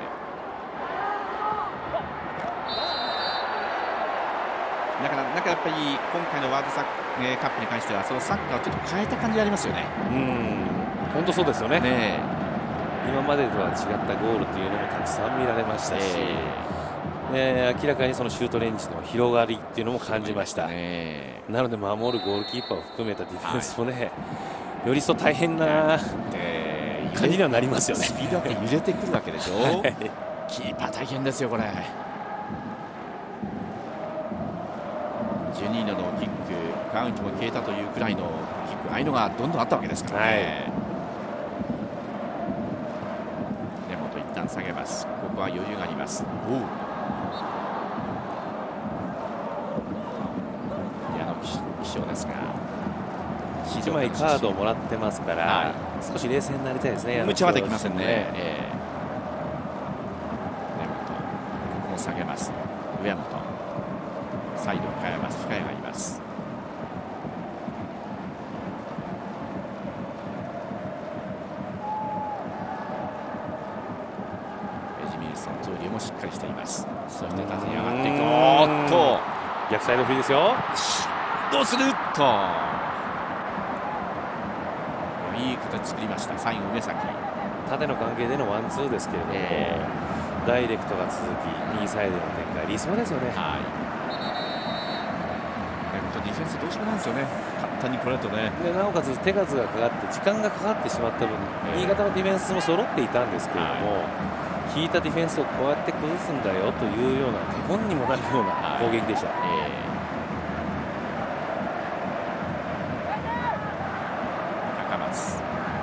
Speaker 1: だからやっぱり今回のワールドカップに関してはそのサッカーをちょっと変えた感じがありますよね。
Speaker 2: 本当そうですよね。今までとは違ったゴールというのもたくさん見られましたし、明らかにそのシュートレンジの広がりっていうのも感じました。なので守るゴールキーパーを含めたディフェンスもね、より一層大変な感じにはなりますよね。
Speaker 1: スピードアップで揺れてくるわけでしょ。キーパー大変ですよこれ。ジュニーノのキック、カウントも消えたというくらいのキック、ああいうのがどんどんあったわけですからね。根本一旦下げます。ここは余裕があります。矢野騎将ですが、
Speaker 2: 1枚カードをもらってますから、少し冷静になりたいですね。
Speaker 1: 無茶はできませんね。根本、ここも下げます。上本、サイドを変えます。控えがあります。エジミルソン、ゾーリエもしっかりしています。そして縦に上がっていく。
Speaker 2: 逆サイドフリーですよ。
Speaker 1: どうするといい形作りました。最後梅崎、
Speaker 2: 縦の関係でのワンツーですけれども、ダイレクトが続き右サイドの展開理想ですよね。
Speaker 1: ディフェンスどうしようもないんですよね。簡単に来られるとね。
Speaker 2: でなおかつ手数がかかって時間がかかってしまった分、新潟のディフェンスも揃っていたんですけれども、引いたディフェンスをこうやって崩すんだよというような手本にもなるような攻撃でした。
Speaker 1: 高松、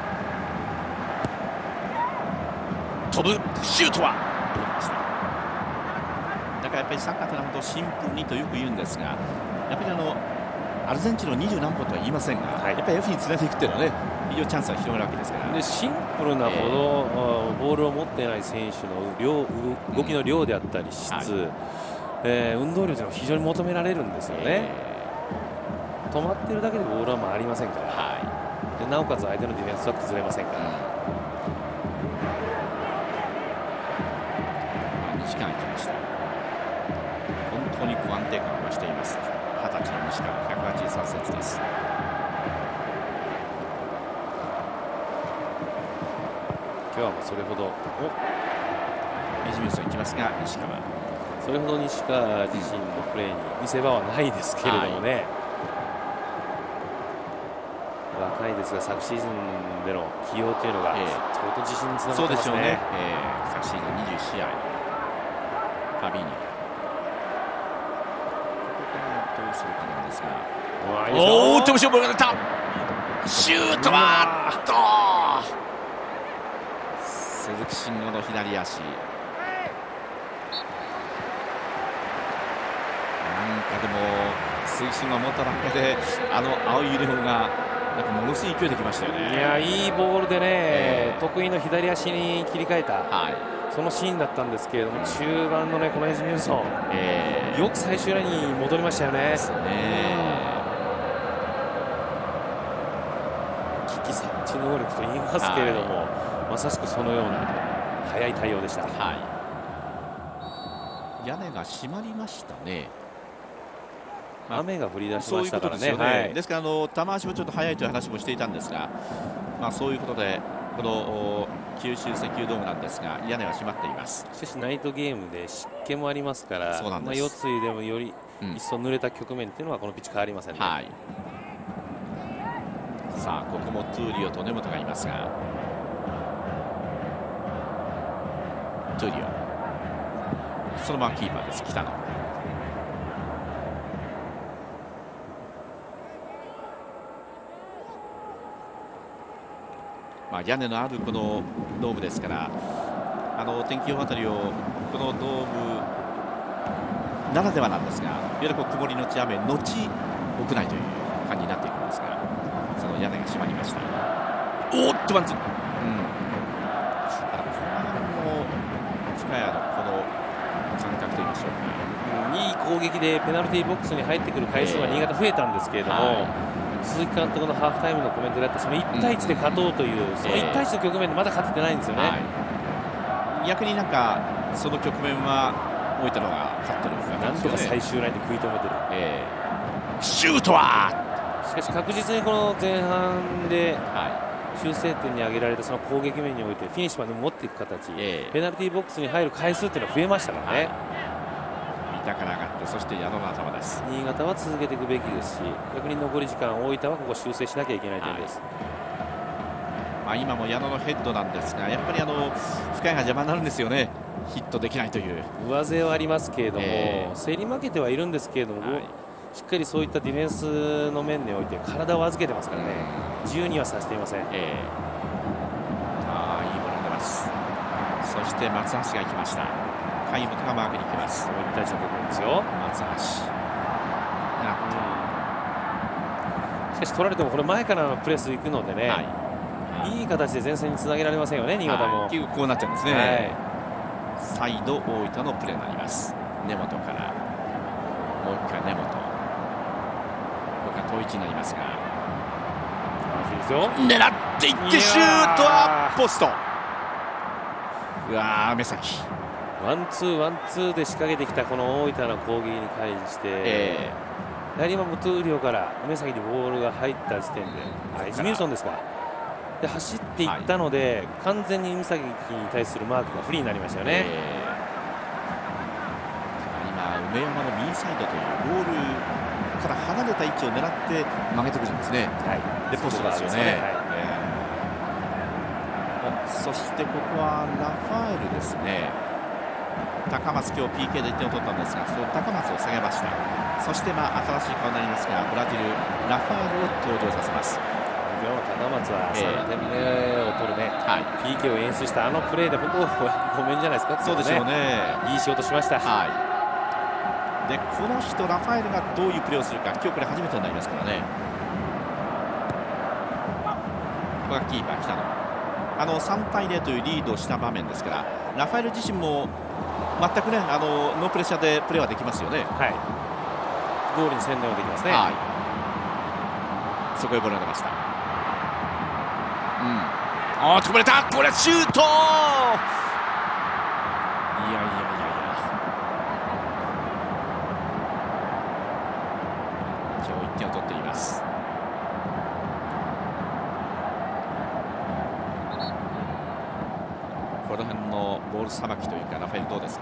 Speaker 1: 飛ぶシュートは通りました。だからやっぱりサッカーというのは本当シンプルにとよく言うんですが、やっぱりアルゼンチンの20何本とは言いませんが、やっぱり F につないでいくっていうのはね、非常にチャンスは広がるわけですから。
Speaker 2: でシンプルなほど、ボールを持っていない選手の動きの量であったり質、運動量というのは非常に求められるんですよね。止まっているだけでボールは回りませんから、でなおかつ相手のディフェンスは崩れませんから。
Speaker 1: 西川に来ました。本当に安定感を増しています。20歳の西川、183センチです。
Speaker 2: 今日はもうそれほど
Speaker 1: エジミウスが行きますが、西川、
Speaker 2: それほど西川自身のプレーに見せ場はないですけれどもね、若いですが昨シーズンでの起用というのが相当自信につながってますね。
Speaker 1: 昨シーズン21試合、ファビーニョ、ここからどうするかなんですが、おお、手後ろボールが出た、シュートは鈴木慎吾の左足、なんかでも推進を持っただけで青いユニフォームがなんかものすごい勢いできましたよね。
Speaker 2: いや、いいボールでね、得意の左足に切り替えた、そのシーンだったんですけれども、中盤のねこのエジミウソン、よく最終ラインに戻りましたよね。危機察知能力と言いますけれども、まさしくそのような早い対応でした。
Speaker 1: 屋根が閉まりましたね。
Speaker 2: 雨が降り出しましたからね。
Speaker 1: ですから玉足もちょっと早いという話もしていたんですが、そういうことでこの九州石油ドームなんですが、屋根は閉まっています。
Speaker 2: しかしナイトゲームで湿気もありますから、夜露でもより一層濡れた局面というのはこのピッチ変わりませんね。
Speaker 1: さあここもトゥーリオと根本がいますが、トゥーリオそのままキーパーです。北野、屋根のあるこのドームですから、天気予報あたりをこのドームならではなんですが、いわゆる曇りのち雨のち屋内という感じになっていくんですが、その屋根が閉まりました。おっとワンツー、この辺も深谷のこの感覚といいましょうか、
Speaker 2: いい攻撃でペナルティーボックスに入ってくる回数は新潟増えたんですけれども、鈴木監督のハーフタイムのコメントであったその1対1で勝とうという、その1対1の局面でまだ勝ててないんですよね。
Speaker 1: 逆になんかその局面は大分のが勝ってるんですよね。
Speaker 2: なんとか最終ラインで食い止めてる。
Speaker 1: シュートは
Speaker 2: しかし確実にこの前半で修正点に挙げられたその攻撃面においてフィニッシュまで持っていく形、ペナルティーボックスに入る回数っていうのは増えましたからね。
Speaker 1: 三田から上がって、そして矢野の頭です。
Speaker 2: 新潟は続けていくべきですし、逆に残り時間大分はここ修正しなきゃいけない点です。
Speaker 1: 今も矢野のヘッドなんですが、やっぱり深谷が邪魔になるんですよね。ヒットできないという
Speaker 2: 上背はありますけれども、競り負けてはいるんですけれども、しっかりそういったディフェンスの面において体を預けてますからね、自由にはさせていません。いいボールが
Speaker 1: 出ます。そして松橋が行きました。海本がマークに行きます。
Speaker 2: そういった局面ですよ、
Speaker 1: 松橋。
Speaker 2: しかし取られてもこれ前からのプレス行くのでね、いい形で前線につなげられませんよね、新潟も。
Speaker 1: 結局こうなっちゃうんですね。サイド大分のプレーになります。根本からもう一回根本、これが遠い位置になりますが、狙っていってシュートはポスト。うわー、梅崎
Speaker 2: ワンツーワンツーで仕掛けてきたこの大分の攻撃に対して、やはり今もトゥーリオから梅崎にボールが入った時点で、エジミウソンですか、で走っていったので、完全に梅崎に対するマークが不利になりましたよね。
Speaker 1: 今梅山の右サイドというボールから離れた位置を狙って曲げてくるんですね。でポストですよね。そしてここはラファエルですね。高松、今日 PK で1点を取ったんですが、その高松を下げました。そして新しい顔になりますが、ブラジルラファエルを登場させます。
Speaker 2: 高松は3点目を取るね、PK を演出したあのプレーで本当ごめんじゃないですか。
Speaker 1: そうでしょうね。
Speaker 2: いい仕事しました。
Speaker 1: でこの人ラファエルがどういうプレーをするか、今日これ初めてになりますからね。ここがキーパー北野、3対0というリードをした場面ですから、ラファエル自身も全くねノープレッシャーでプレーはできますよね。
Speaker 2: ゴールに専念はできますね。
Speaker 1: そこへボールが出ました。こぼれた、これシュート。いや今日1点を取っています。この辺のボボールさばきというかラファエルどうですか？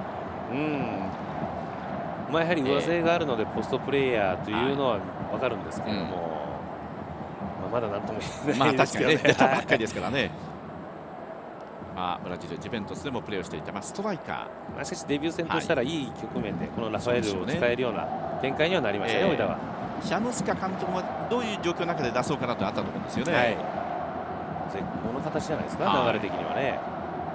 Speaker 2: やはり上背があるのでポストプレーヤーというのは分かるんですけれども、まだなんとも言えないですけどね。
Speaker 1: 出たばっかりですからね。ブラジルジュベントスでもプレーをしていた、ストライカ
Speaker 2: ー。しかしデビュー戦としたらいい局面でこのラファエルを使えるような展開にはなりましたね、上田は。
Speaker 1: シャムスカ監督もどういう状況の中で出そうかなとあったと思うんですよね。
Speaker 2: 絶好の形じゃないですか、流れ的にはね。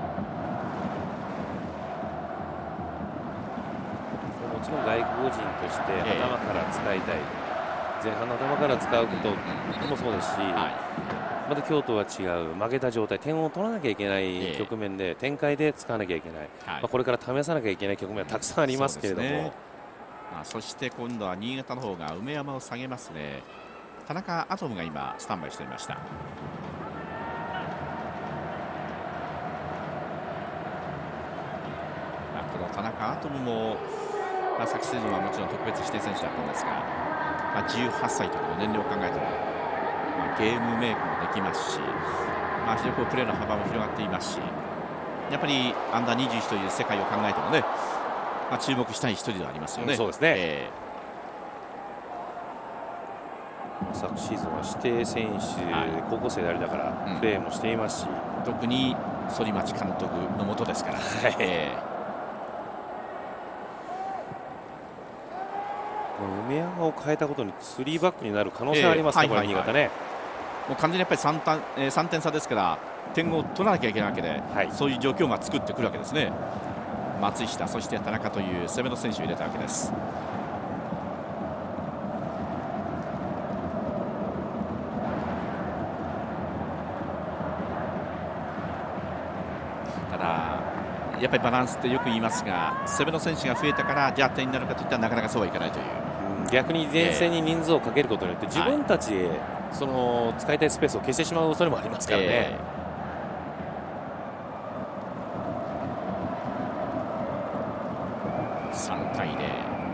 Speaker 2: もちろん外国人として頭から使いたい、前半の頭から使うこともそうですし、また京都は違う負けた状態、点を取らなきゃいけない局面で、展開で使わなきゃいけない、これから試さなきゃいけない局面はたくさんありますけれども、
Speaker 1: そして今度は新潟の方が梅山を下げますね。田中アトムが今スタンバイしていました。この田中アトムも、昨シーズンはもちろん特別指定選手だったんですが、18歳という年齢を考えても、ゲームメイクもできますし、非常にプレーの幅も広がっていますし、やっぱりアンダー21という世界を考えてもね、注目したい一人ではありますよね。
Speaker 2: そうですね。昨シーズンは指定選手、高校生でありながらプレーもしていますし、
Speaker 1: 特に反町監督の下ですから。
Speaker 2: 梅山を変えたことに3バックになる可能性がありますね、これ新潟ね。
Speaker 1: もう完全にやっぱり3点差ですから、点を取らなきゃいけないわけで、そういう状況を作ってくるわけですね。松下、そして田中という攻めの選手を入れたわけです。ただやっぱりバランスってよく言いますが、攻めの選手が増えたからじゃあ点になるかといったらなかなかそうはいかないという。
Speaker 2: 逆に前線に人数をかけることによって自分たちでその使いたいスペースを消してしまう恐れもありますからね。
Speaker 1: 3対0。で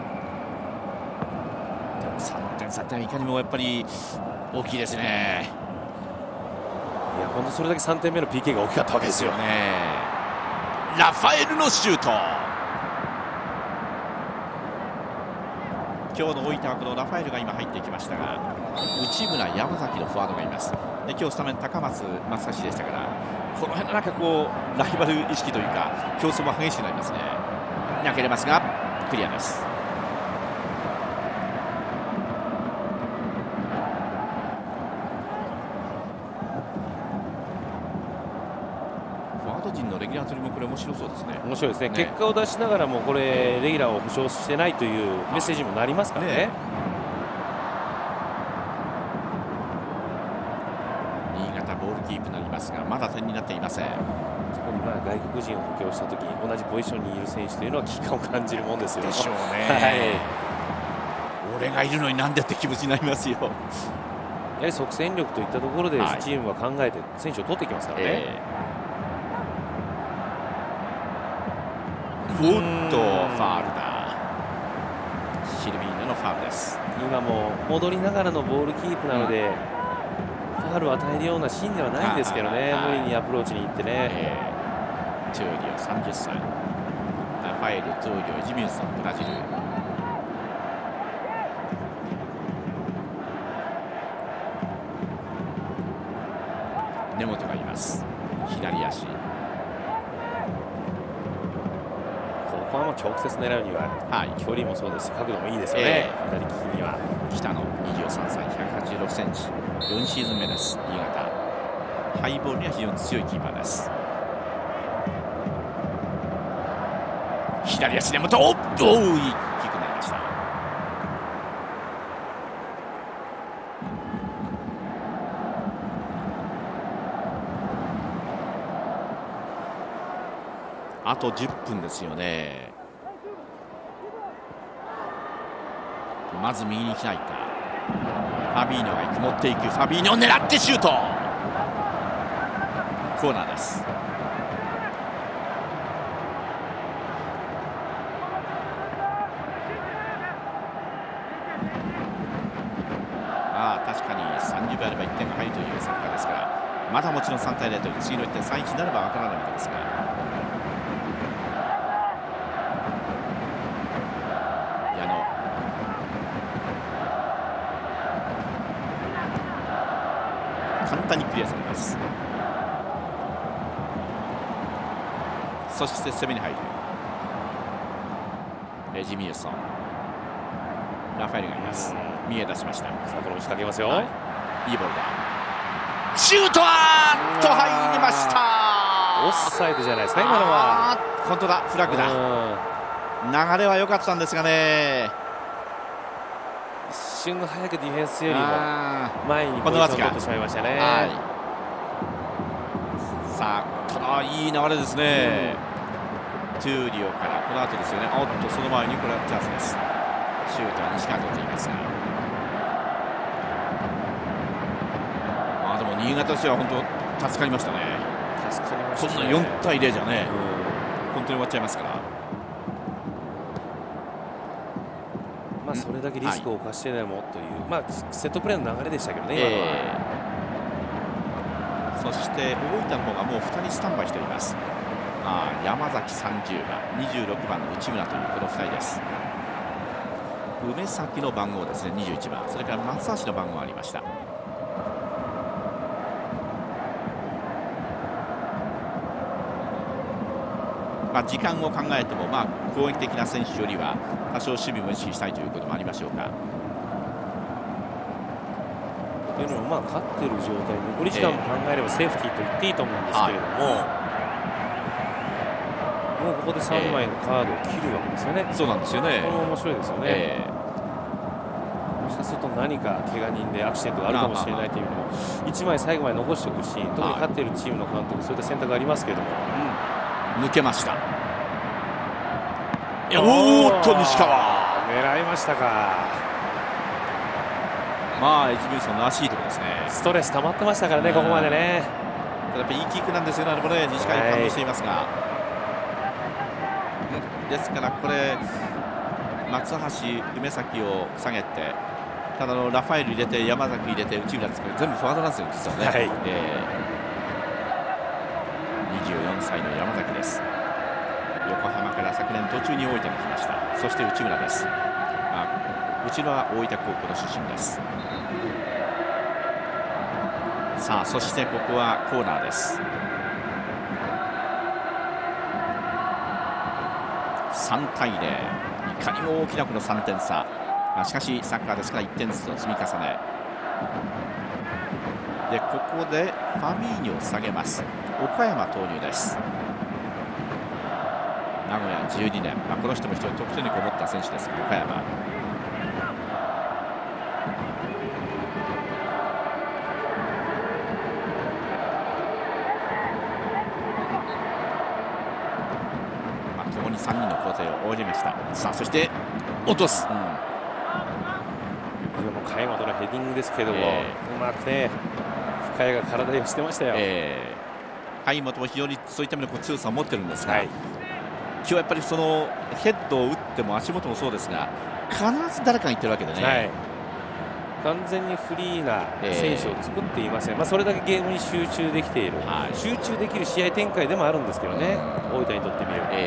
Speaker 1: も3点差っていかにもやっぱり大きいですね。
Speaker 2: いや本当それだけ3点目の PK が大きかったわけですよ
Speaker 1: ね。ラファエルのシュート。今日の大分はこのラファエルが今入ってきましたが、内村、山崎のフォワードがいます。で今日スタメン高松、松橋でしたから、この辺のなんかこうライバル意識というか競争も激しくなりますね。なけれますがクリアです。フォワード陣のレギュラー取りもこれ面白そうですね。
Speaker 2: 面白いですね。結果を出しながらもこれレギュラーを保証してないというメッセージにもなりますからね。
Speaker 1: 新潟ボールキープになりますがまだ点になっていません。
Speaker 2: そこに外国人を補強したときに同じポジションにいる選手というのは危機感を感じるもんですよ。
Speaker 1: でしょうね。俺がいるのになんでって気持ちになりますよ。
Speaker 2: やはり即戦力といったところでチームは考えて選手を取ってきますからね。
Speaker 1: おっとファウルだ。シルビーナのファウルです。
Speaker 2: 今も戻りながらのボールキープなので、ファウルを与えるようなシーンではないんですけどね、無理にアプローチに行ってね。
Speaker 1: トゥーリオ30歳、ラファエル・トゥーリオ、エジミューソン、ブラジル。根本がいます。左足。
Speaker 2: ここはもう直接狙うには、距離もそうですし角度もいいですよね。左利きには
Speaker 1: 北野23歳186センチ、4シーズン目です。新潟ハイボールには非常に強いキーパーです。左足でもと、おっと低くなりました。あと10分ですよね。まず右に開いたファビーノが行く、持っていくファビーノを狙ってシュート。コーナーです。確かに30秒あれば1点が入るというサッカーですから、まだもちろん3対0という次の1点3-1になれば分からないわけですが、 簡単にクリアされます。そして攻めに入るジミーソン、ラファエルがいます。見え出しました。
Speaker 2: さあこれも仕掛けますよ、
Speaker 1: はい、いいボールだ。シュートはと入りました。
Speaker 2: オフサイドじゃないですか今のは。
Speaker 1: 本当だ、フラッグだ。流れは良かったんですがね、
Speaker 2: 一瞬の早くディフェンスよりも前にポジションを取ってしまいましたね。
Speaker 1: はい、さあただいい流れですね。トゥーリオからこの後ですよね。おっとその前にこれはチャンスです。シュートは西川取っていますが、でも新潟としては本当助かりましたね。
Speaker 2: 助かりましたね。
Speaker 1: そんな4対0じゃね、本当に終わっちゃいますから。
Speaker 2: それだけリスクを冒してでもという、セットプレーの流れでしたけどね、今のは。
Speaker 1: そして大分の方がもう2人スタンバイしております。山崎30番、26番の内村というこの2人です。梅崎の番号ですね、21番、それから松橋の番号がありました。時間を考えても、攻撃的な選手よりは多少守備も意識したいということもありましょうか。
Speaker 2: というのも勝っている状態、残り時間も考えればセーフティーと言っていいと思うんですけれども、もうここで3枚のカードを切るわけですよね。
Speaker 1: そうなんですよね。
Speaker 2: これも面白いですよね。もしかすると何か怪我人でアクシデントがあるかもしれないというのも1枚最後まで残しておくし、特に勝っているチームの監督、そういった選択がありますけれども。
Speaker 1: 抜けました。おーっと西川
Speaker 2: 狙いましたか。
Speaker 1: エジミューソンの足いいところですね。
Speaker 2: ストレス溜まってましたからね、ここまでね。
Speaker 1: ただやっぱりいいキックなんですよね、西川に感動していますが、ですからこれ松橋、梅崎を下げて、ただラファエル入れて山崎入れて内村ですけど、全部フォワードなんですよ実はね。24歳の山崎です。横浜から昨年途中に大分に来ました。そして内村です。内村は大分高校の出身です。さあそしてここはコーナーです。3対0、いかにも大きなこの3点差。しかしサッカーですから1点ずつの積み重ねで、ここでファビーニョを下げます。岡山投入です。名古屋12年、この人も非常に得点力を持った選手ですが、岡山。共に3人の交代を終えました。さあそして落とす。
Speaker 2: 貝本のヘディングですけども、うまくね深谷が体をしてましたよ。
Speaker 1: 貝本も非常にそういった意味の強さを持ってるんですが、今日はやっぱりそのヘッドを打っても足元もそうですが、必ず誰かがいってるわけでね、
Speaker 2: 完全にフリーな選手を作っていません。それだけゲームに集中できている、集中できる試合展開でもあるんですけどね、大分にとってみれば。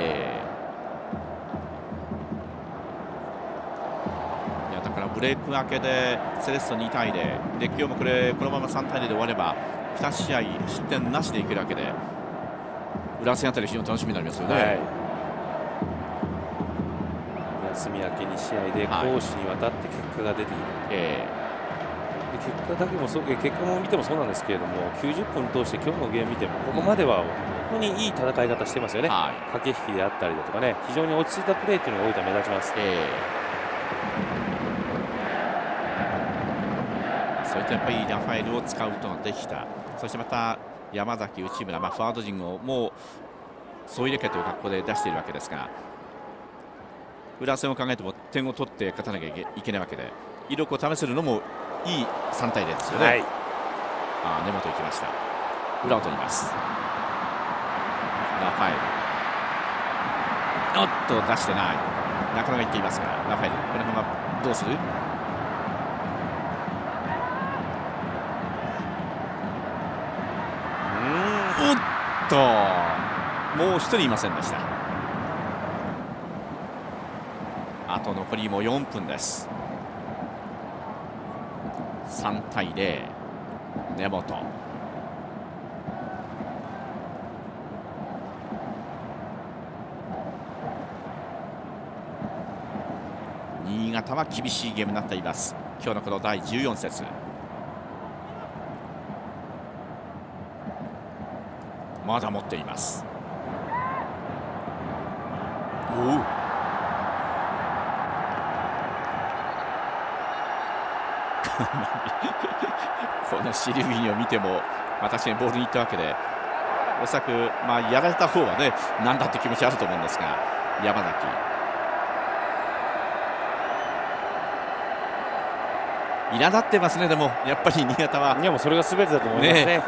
Speaker 1: ブレーク明けでセレッソ2対0で、今日もこのまま3対0で終われば2試合失点なしでいけるわけで、浦和戦あたり非常に楽しみになりますよね。
Speaker 2: 休み明け2試合で攻守にわたって結果が出ている、結果も見てもそうなんですけれども、90分通して今日のゲーム見てもここまでは本当にいい戦い方してますよね。駆け引きであったりだとかね、非常に落ち着いたプレーというのが大分目立ちます。
Speaker 1: そういったやっぱりラファエルを使うことができた。そしてまた山崎、内村、フォワード陣をもう総入れ替えという格好で出しているわけですが、浦和戦を考えても点を取って勝たなきゃいけないわけで、威力を試せるのもいい3対0ですよね。根元行きました。裏を取ります。ラファエル、おっと出してない、中野が言っていますが、ラファエルこのままどうする。おっともう1人いませんでした。あと残りも4分です。3対0。 根本、新潟は厳しいゲームになっています。今日のこの第14節、まだ持っています。このシルビーニを見ても確かにボールに行ったわけで、おそらくやられた方はね、なんだって気持ちあると思うんですが、山崎、苛立ってますね。でもやっぱり新潟は、
Speaker 2: いやもうそれが全てだと思いますね。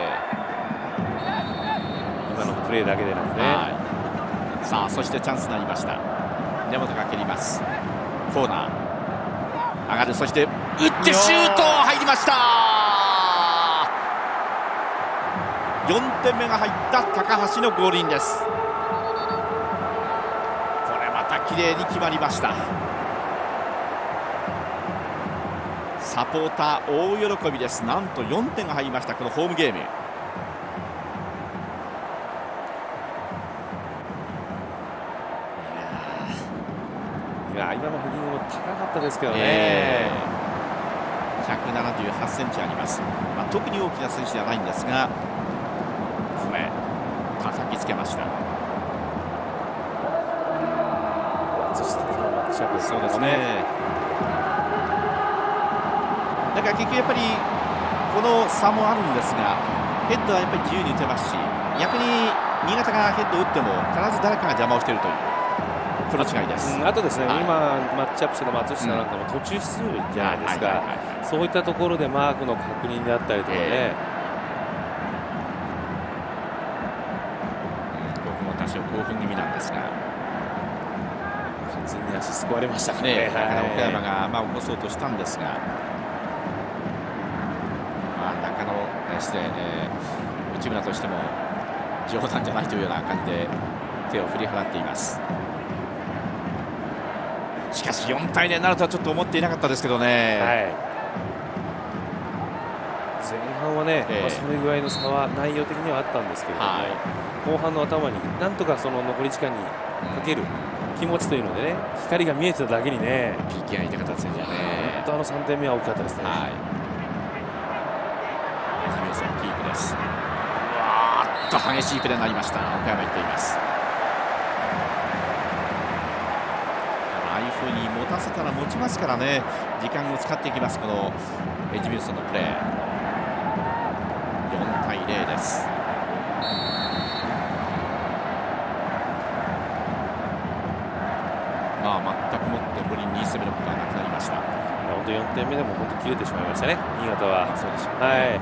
Speaker 2: 今のプレーだけでなくね。
Speaker 1: さあ、そしてチャンスになりました。根本が蹴ります。コーナー上がる、そして打ってシュート、入りました。4点目が入った高橋のゴールインです。これまた綺麗に決まりました。サポーター大喜びです。なんと4点が入りました、このホームゲーム。
Speaker 2: 今のヘディングも高かったですけどね。
Speaker 1: 178センチあります。特に大きな選手ではないんですが、これ叩きつけました。そうですね。だから結局やっぱりこの差もあるんですが、ヘッドはやっぱり自由に打てますし、逆に新潟がヘッドを打っても必ず誰かが邪魔をしているという、この違いです。
Speaker 2: あとですね、今マッチアップしての松下なんかも途中出場じゃないですか。そういったところでマークの確認であったりとかね、
Speaker 1: 僕も多少興奮気味なんですが、
Speaker 2: 完全に足すくわれましたね。
Speaker 1: だから岡山が起こそうとしたんですが、中野失礼、内村としても冗談じゃないというような感じで手を振り払っています。しかし4対0になるとはちょっと思っていなかったですけどね。
Speaker 2: 前半はね、それぐらいの差は内容的にはあったんですけれども、後半の頭になんとかその残り時間にかける気持ちというのでね、光が見えてただけにね、
Speaker 1: PK が痛かったですね。
Speaker 2: 本当3点目は大きかったですね。
Speaker 1: エジミウスのキープです。激しいプレーになりました。岡山言っています。ああいう風に持たせたら持ちますからね、時間を使っていきます、このエジミウスのプレー。4対0です。全くもって無理に攻めることはなくなりました。
Speaker 2: 本当4点目でも本当切れてしまいましたね、新潟は。
Speaker 1: そうでしょうね。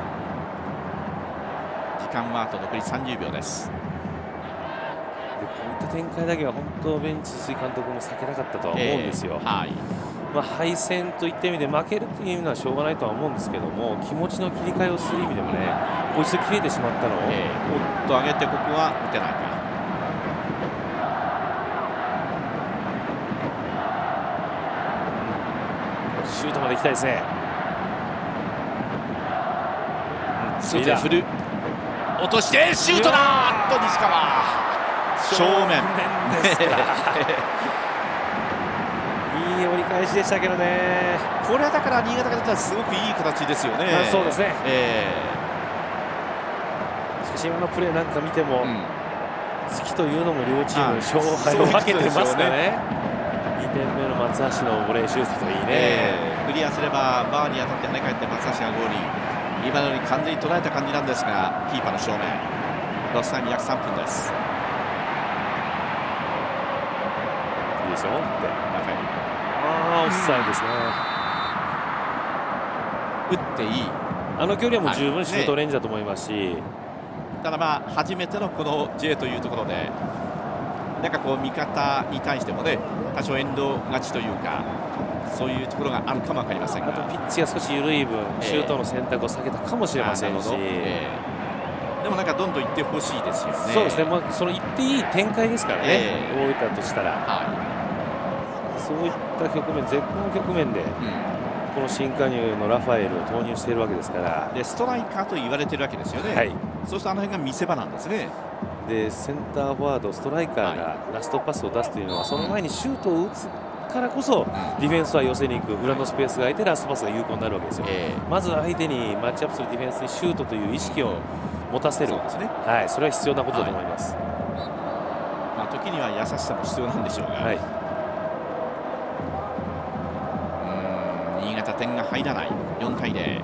Speaker 1: 時間はあと残り30秒です。
Speaker 2: でこういった展開だけは本当ベンチ鈴井監督も避けたかったとは思うんですよ。敗戦といった意味で負けるという意味はしょうがないとは思うんですけども、気持ちの切り替えをする意味でもね、こいつ切れてしまったのを、
Speaker 1: おっと上げて、ここは打てないか。
Speaker 2: シュートまで行きたいですね。
Speaker 1: 外振る、落としてシュートだ。と西川正面です
Speaker 2: いい折り返しでしたけどね。
Speaker 1: これはだから新潟が出たらすごくいい形ですよね。
Speaker 2: そうですね。しかし今のプレーなんか見ても、好きというのも両チーム勝敗を分けてますからね。2点目の松橋のボレーシュートといいね、
Speaker 1: クリアすればバーに当たって跳ね返って松橋がゴールイン。今のように完全に捉えた感じなんですが、キーパーの正面。ロスタイム約3分です。
Speaker 2: いいですよ。オフサイドですね。
Speaker 1: 打っていい、
Speaker 2: あの距離はもう十分シュートレンジだと思いますし、
Speaker 1: ただ初めてのこの J というところで、なんかこう味方に対してもね、多少遠慮がちというか、そういうところがあるかも分かりませんが、
Speaker 2: あとピッチが少し緩い分、シュートの選択を避けたかもしれませんし、
Speaker 1: でもなんかどんどん行ってほしいですよね。
Speaker 2: そうですね、その行っていい展開ですからね、大分としたら、そういった局面、絶好の局面で、 この新加入のラファエルを投入しているわけですから。
Speaker 1: でストライカーと言われているわけですよね。はい、そうするとあの辺が見せ場なんですね。
Speaker 2: でセンターフォワードストライカーがラストパスを出すというのは、その前にシュートを打つからこそ、ディフェンスは寄せに行く、裏のスペースが空いてラストパスが有効になるわけですよ。まず相手にマッチアップするディフェンスにシュートという意識を持たせる、はい、それは必要なことだと思います。
Speaker 1: まあ、時には優しさも必要なんでしょうが、はい、新潟点が入らない。4対0。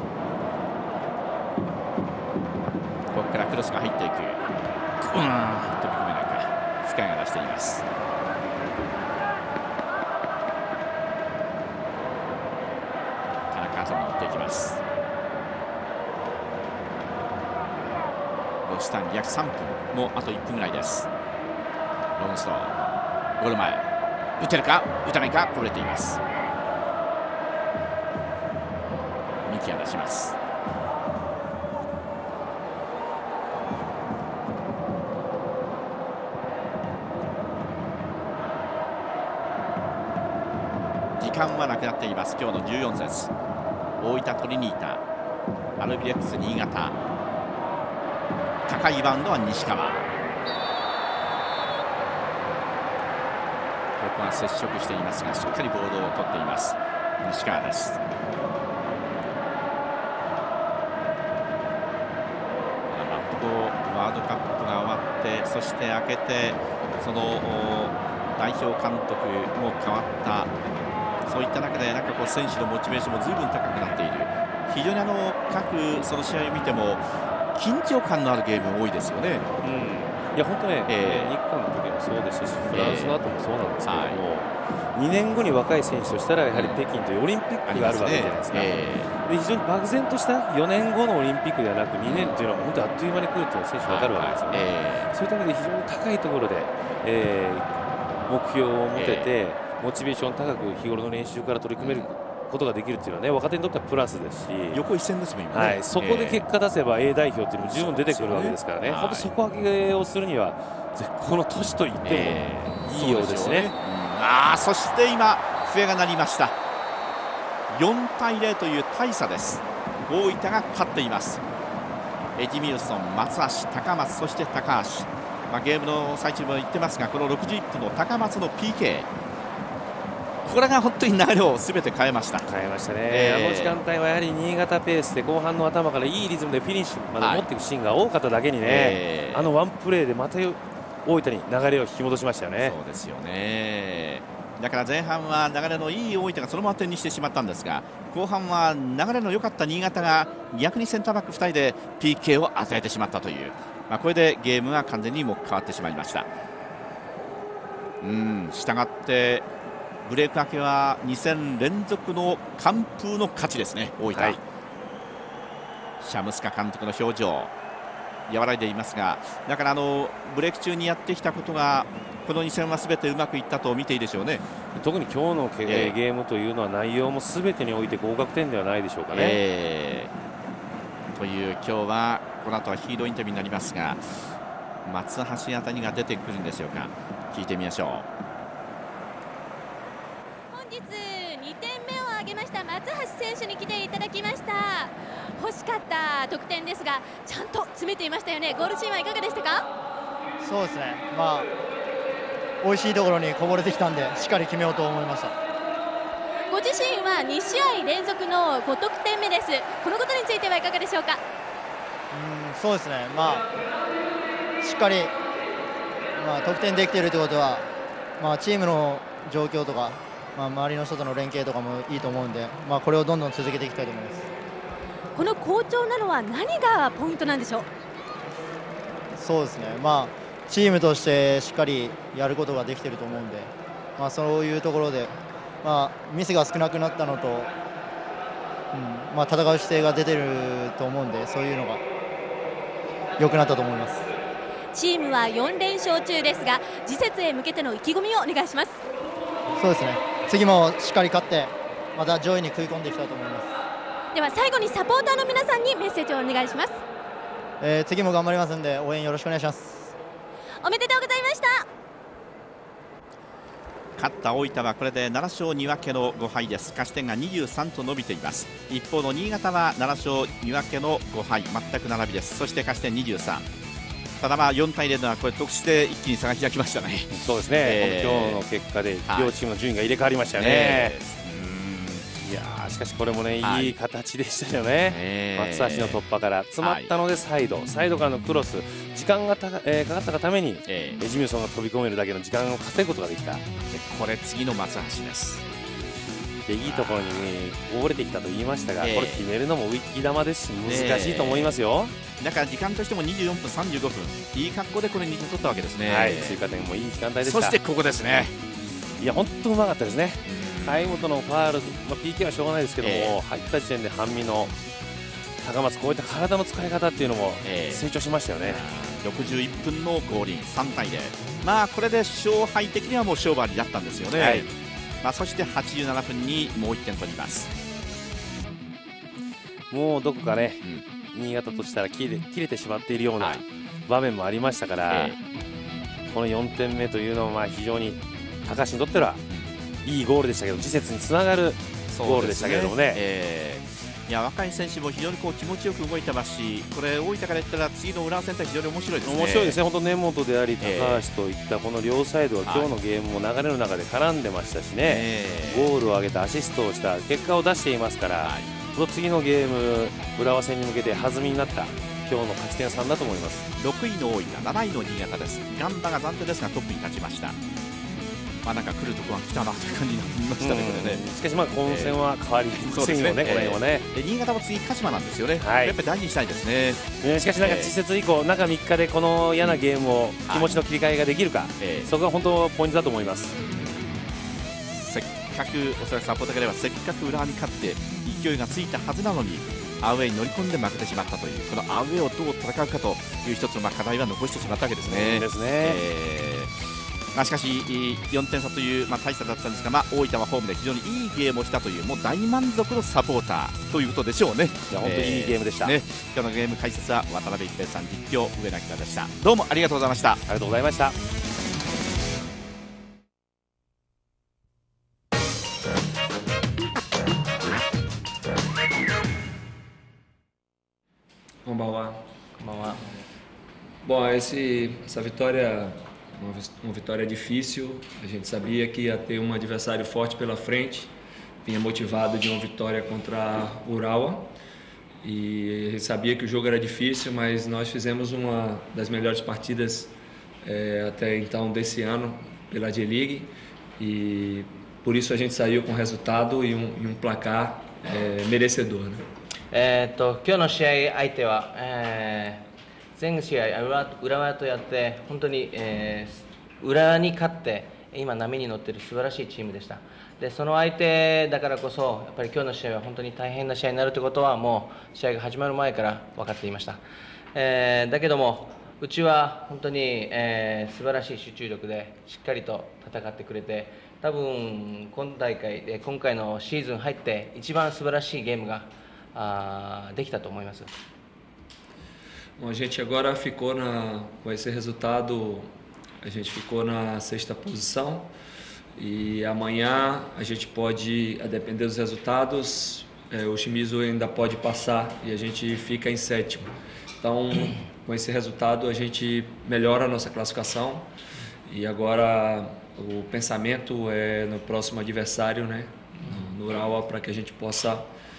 Speaker 1: ここからクロスが入っていく。飛び込めないか。深谷が出しています。田中後に乗っていきます。ロスタイム約3分、もうあと1分ぐらいです。ロングスロー、ゴール前、打てるか打たないか、こぼれています。ミキが出します。時間はなくなっています。今日の14節、大分トリニータ、アルビレックス新潟、高いバウンドは西川。ここは接触していますが、しっかりボールを取っています西川です。ワールドカップが終わって、そして明けて、その代表監督も変わった、そういった中でなんかこう選手のモチベーションもずいぶん高くなっている。非常に各その試合を見ても緊張感のあるゲーム多いですよね。
Speaker 2: いや本当ね、日韓の時もそうですし、フランスの後もそうなんですけども、2年後に若い選手としたらやはり北京というオリンピックがあるわけじゃないですか。で非常に漠然とした4年後のオリンピックではなく2年というのは本当にあっという間に来るというのは選手分かるわけですよね。そういった意味で非常に高いところで、目標を持ててモチベーション高く日頃の練習から取り組めることができるというのはね、若手にとってはプラスですし、
Speaker 1: 横一線ですもん今ね、
Speaker 2: はい、そこで結果出せば A 代表というのも十分出てくるわけですからね、本当底上げをするには絶好の年と言ってもいいようですね。
Speaker 1: そして今笛が鳴りました。4対0という大差です。大分が勝っています。エジミルソン、松橋、高松、そして高橋、ゲームの最中も言ってますが、この61分の高松の PK、これが本当に流れをすべて変えました。
Speaker 2: 変えましたね、あの時間帯はやはり新潟ペースで後半の頭からいいリズムでフィニッシュまで持っていくシーンが多かっただけにね、あのワンプレーでまた大分に流れを引き戻しましたよね。
Speaker 1: そうですよね。だから前半は流れのいい大分がそのまま点にしてしまったんですが、後半は流れの良かった新潟が逆にセンターバック2人で PK を与えてしまったという、これでゲームが完全にもう変わってしまいました。したがってブレーク明けは2戦連続の完封の勝ちですね、大分。シャムスカ監督の表情和らいでいますが、だからブレーク中にやってきたことがこの2戦はすべてうまくいったと見ていいでしょうね。
Speaker 2: 特に今日のゲームというのは内容もすべてにおいて合格点ではないでしょうかね。
Speaker 1: という今日はこの後はヒーローインタビューになりますが、松橋あたりが出てくるんでしょうか。聞いてみましょう。
Speaker 3: 本日2点目を挙げました松橋選手に来ていただきました。欲しかった得点ですがちゃんと詰めていましたよね。ゴールシーンはいかがでしたか？
Speaker 4: そうですね、美味しいところにこぼれてきたんでしっかり決めようと思いました。
Speaker 3: ご自身は2試合連続の5得点目です。このことについてはいかがでしょうか？
Speaker 4: そうですね、しっかり、得点できているということは、チームの状況とか、周りの人との連携とかもいいと思うんで、これをどんどん続けていきたいと思います。
Speaker 3: この好調なのは何がポイントなんでしょう？
Speaker 4: そうですね、チームとしてしっかりやることができていると思うんで、そういうところで、ミスが少なくなったのと、戦う姿勢が出ていると思うんで、そういうのが良くなったと思います。
Speaker 3: チームは4連勝中ですが、次節へ向けての意気込みをお願いします。
Speaker 4: そうですね、次もしっかり勝ってまた上位に食い込んでいきたいと思います。
Speaker 3: では最後にサポーターの皆さんにメッセージをお願いします。
Speaker 4: 次も頑張りますので応援よろしくお願いします。
Speaker 3: おめでとうございました。
Speaker 1: 勝った大分はこれで7勝2分けの5敗です。勝ち点が23と伸びています。一方の新潟は7勝2分けの5敗、全く並びです。そして勝ち点23。ただ4対0ではこれ特殊で一気に差が開きましたね。
Speaker 2: そうですね、今日の結果で両チームの順位が入れ替わりましたよね。いやしかしこれもね、いい形でしたよね。松橋の突破から詰まったのでサイドからのクロス、時間がかかったがためにエジミュソンが飛び込めるだけの時間を稼ぐことができた。
Speaker 1: これ次の松橋です。
Speaker 2: でいいところにこぼれてきたと言いましたが、これ決めるのも浮き球ですし難しいと思いますよ。
Speaker 1: だから時間としても24分35分、いい格好でこれ2点取ったわけですね。
Speaker 2: 追加点もいい時間帯でした。
Speaker 1: そしてここですね。
Speaker 2: いや本当うまかったですね。貝本のファール、PK はしょうがないですけども、入った時点で半身の高松、こういった体の使い方っていうのも成長しましたよね。
Speaker 1: 61分のゴールイン、3対0、これで勝敗的にはもう勝負ありだったんですよね。そして87分にもう1点取ります。
Speaker 2: もうどこかね、新潟としたら切れてしまっているような場面もありましたから、この4点目というのは非常に高橋にとってはいいゴールでしたけど、次節につながるゴールでしたけれどもね。
Speaker 1: いや若い選手も非常に気持ちよく動いてますし、これ大分から言ったら次の浦和戦隊非常に面白いですね。
Speaker 2: 面白いですね。本当根本であり高橋といったこの両サイドは今日のゲームも流れの中で絡んでましたしね、ゴールを挙げたアシストをした結果を出していますから、この次のゲーム浦和戦に向けて弾みになった今日の勝ち点3だと思います。
Speaker 1: 6位の大分、7位の新潟です。ガンバが暫定ですがトップに立ちました。なんか来るところが来たなという感じになりましたね、これね。
Speaker 2: しかし混戦は変わりませんよね、この辺はね。
Speaker 1: 新潟も次、鹿島なんですよね、やっぱり大事にしたいですね。
Speaker 2: しかし、次節以降、中3日でこの嫌なゲームを気持ちの切り替えができるか、そこが本当、ポイントだと思います。
Speaker 1: せっかく、おそらくサポーターからは、せっかく浦和に勝って勢いがついたはずなのに、アウェーに乗り込んで負けてしまったという、このアウェーをどう戦うかという一つの課題は残してしまったわけですね。しかし4点差という大差だったんですが、大分はホームで非常にいいゲームをしたという、もう大満足のサポーターということでしょうね。
Speaker 2: いや本当にいいゲームでした、
Speaker 1: 今日のゲーム解説は渡辺一平さん、実況上中でした。どうもありがとうございました。
Speaker 2: ありがとうございました。
Speaker 5: こんばんは。Bom, essa vitória, uma vitória difícil. A gente sabia que ia ter um adversário forte pela frente. Vinha motivado de uma vitória contra o Urawa. E a gente sabia que o jogo era difícil, mas nós fizemos uma das melhores partidas até então desse ano pela J-League. E por isso a gente saiu com resultado e um placar merecedor, né?
Speaker 6: 今日の試合相手は、全試合浦和とやって本当に、浦和に勝って今波に乗っている素晴らしいチームでした。でその相手だからこそやっぱり今日の試合は本当に大変な試合になるということはもう試合が始まる前から分かっていました。だけどもうちは本当に、素晴らしい集中力でしっかりと戦ってくれて、多分今大会で今回のシーズン入って一番素晴らしいゲームができたと思います。
Speaker 5: Bom, a gente agora ficou com esse resultado, a gente ficou na 6ª posição e amanhã a gente pode, a depender dos resultados, o Shimizu ainda pode passar e a gente fica em 7º. Então, com esse resultado a gente melhora a nossa classificação e agora o pensamento é no próximo adversário, né, no Urawa, para que a gente possa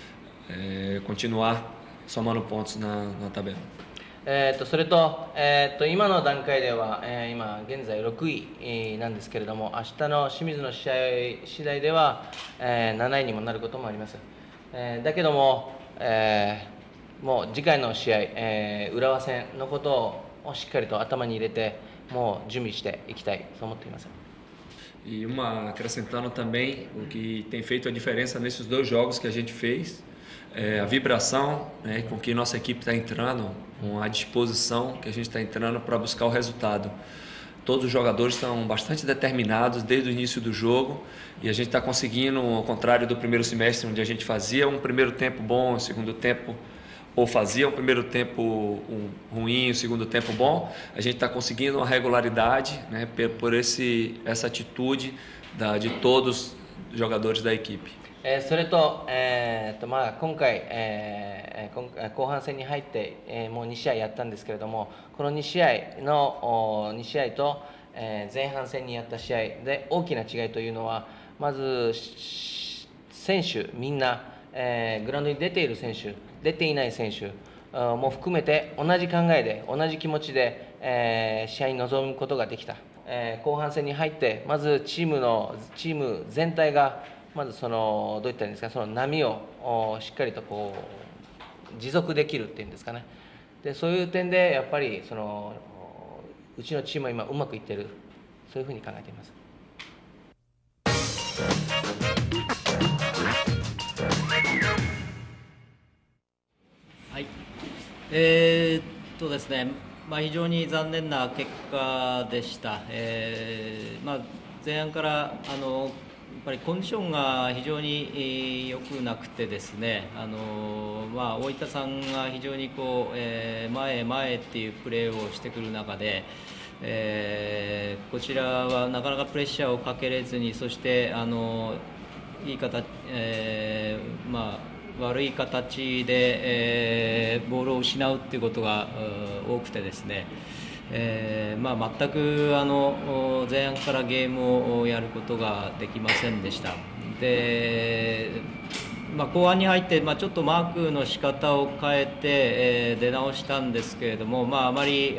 Speaker 5: continuar somando pontos na tabela.
Speaker 6: それと、今の段階では、今現在6位なんですけれども、明日の清水の試合次第では、7位にもなることもあります。だけども、もう次回の試合、浦和戦のことをしっかりと頭に入れて、もう準備していきたいと思っています。
Speaker 5: E acrescentando também o que tem feito a diferença nesses 2 jogos que a gente fez, a vibração, né, com que nossa equipe está entrando, com a disposição que a gente está entrando para buscar o resultado. Todos os jogadores estão bastante determinados desde o início do jogo e a gente está conseguindo, ao contrário do primeiro semestre, onde a gente fazia um primeiro tempo bom, um segundo tempo, ou fazia um primeiro tempo ruim, um segundo tempo bom, a gente está conseguindo uma regularidade, né, por essa atitude de todos os jogadores da equipe.
Speaker 6: それと、今回、後半戦に入って、もう2試合やったんですけれども、この2試合と、前半戦にやった試合で大きな違いというのは、まず選手みんな、グラウンドに出ている選手、出ていない選手も含めて同じ考えで、同じ気持ちで、試合に臨むことができた。後半戦に入って、まずチーム全体がまずどういったらいいんですか、その波をしっかりと持続できるっていうんですかね。でそういう点でやっぱりうちのチームは今うまくいってる、そういうふうに考えています。
Speaker 7: はい。ですね、非常に残念な結果でした。前半からやっぱりコンディションが非常に良くなくてですね、大分さんが非常に前へ前へっていうプレーをしてくる中で、こちらはなかなかプレッシャーをかけれずに、そしていい形、悪い形で、ボールを失うっていうことが多くてですね、全く前半からゲームをやることができませんでした。で、後半に入って、ちょっとマークの仕方を変えて、出直したんですけれども、あまり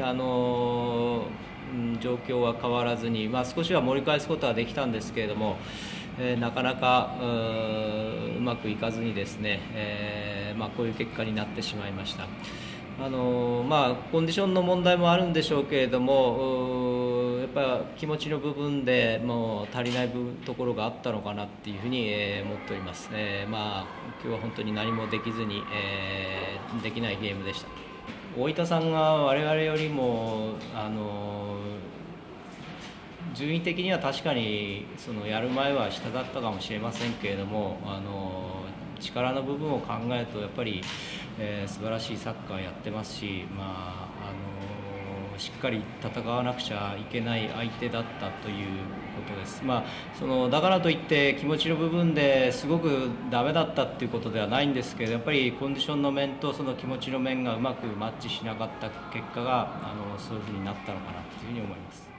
Speaker 7: 状況は変わらずに、少しは盛り返すことはできたんですけれども、なかなかうまくいかずにですね、こういう結果になってしまいました。コンディションの問題もあるんでしょうけれども、やっぱり気持ちの部分でもう足りないところがあったのかなっていうふうに思っております。今日は本当に何もできずに、できないゲームでした。大分さんが我々よりも順位的には確かにやる前は下だったかもしれませんけれども、力の部分を考えるとやっぱり、素晴らしいサッカーやってますし、しっかり戦わなくちゃいけない相手だったということです。だからといって気持ちの部分ですごくダメだったっていうことではないんですけど、やっぱりコンディションの面とその気持ちの面がうまくマッチしなかった結果がそういうふうになったのかなというふうに思います。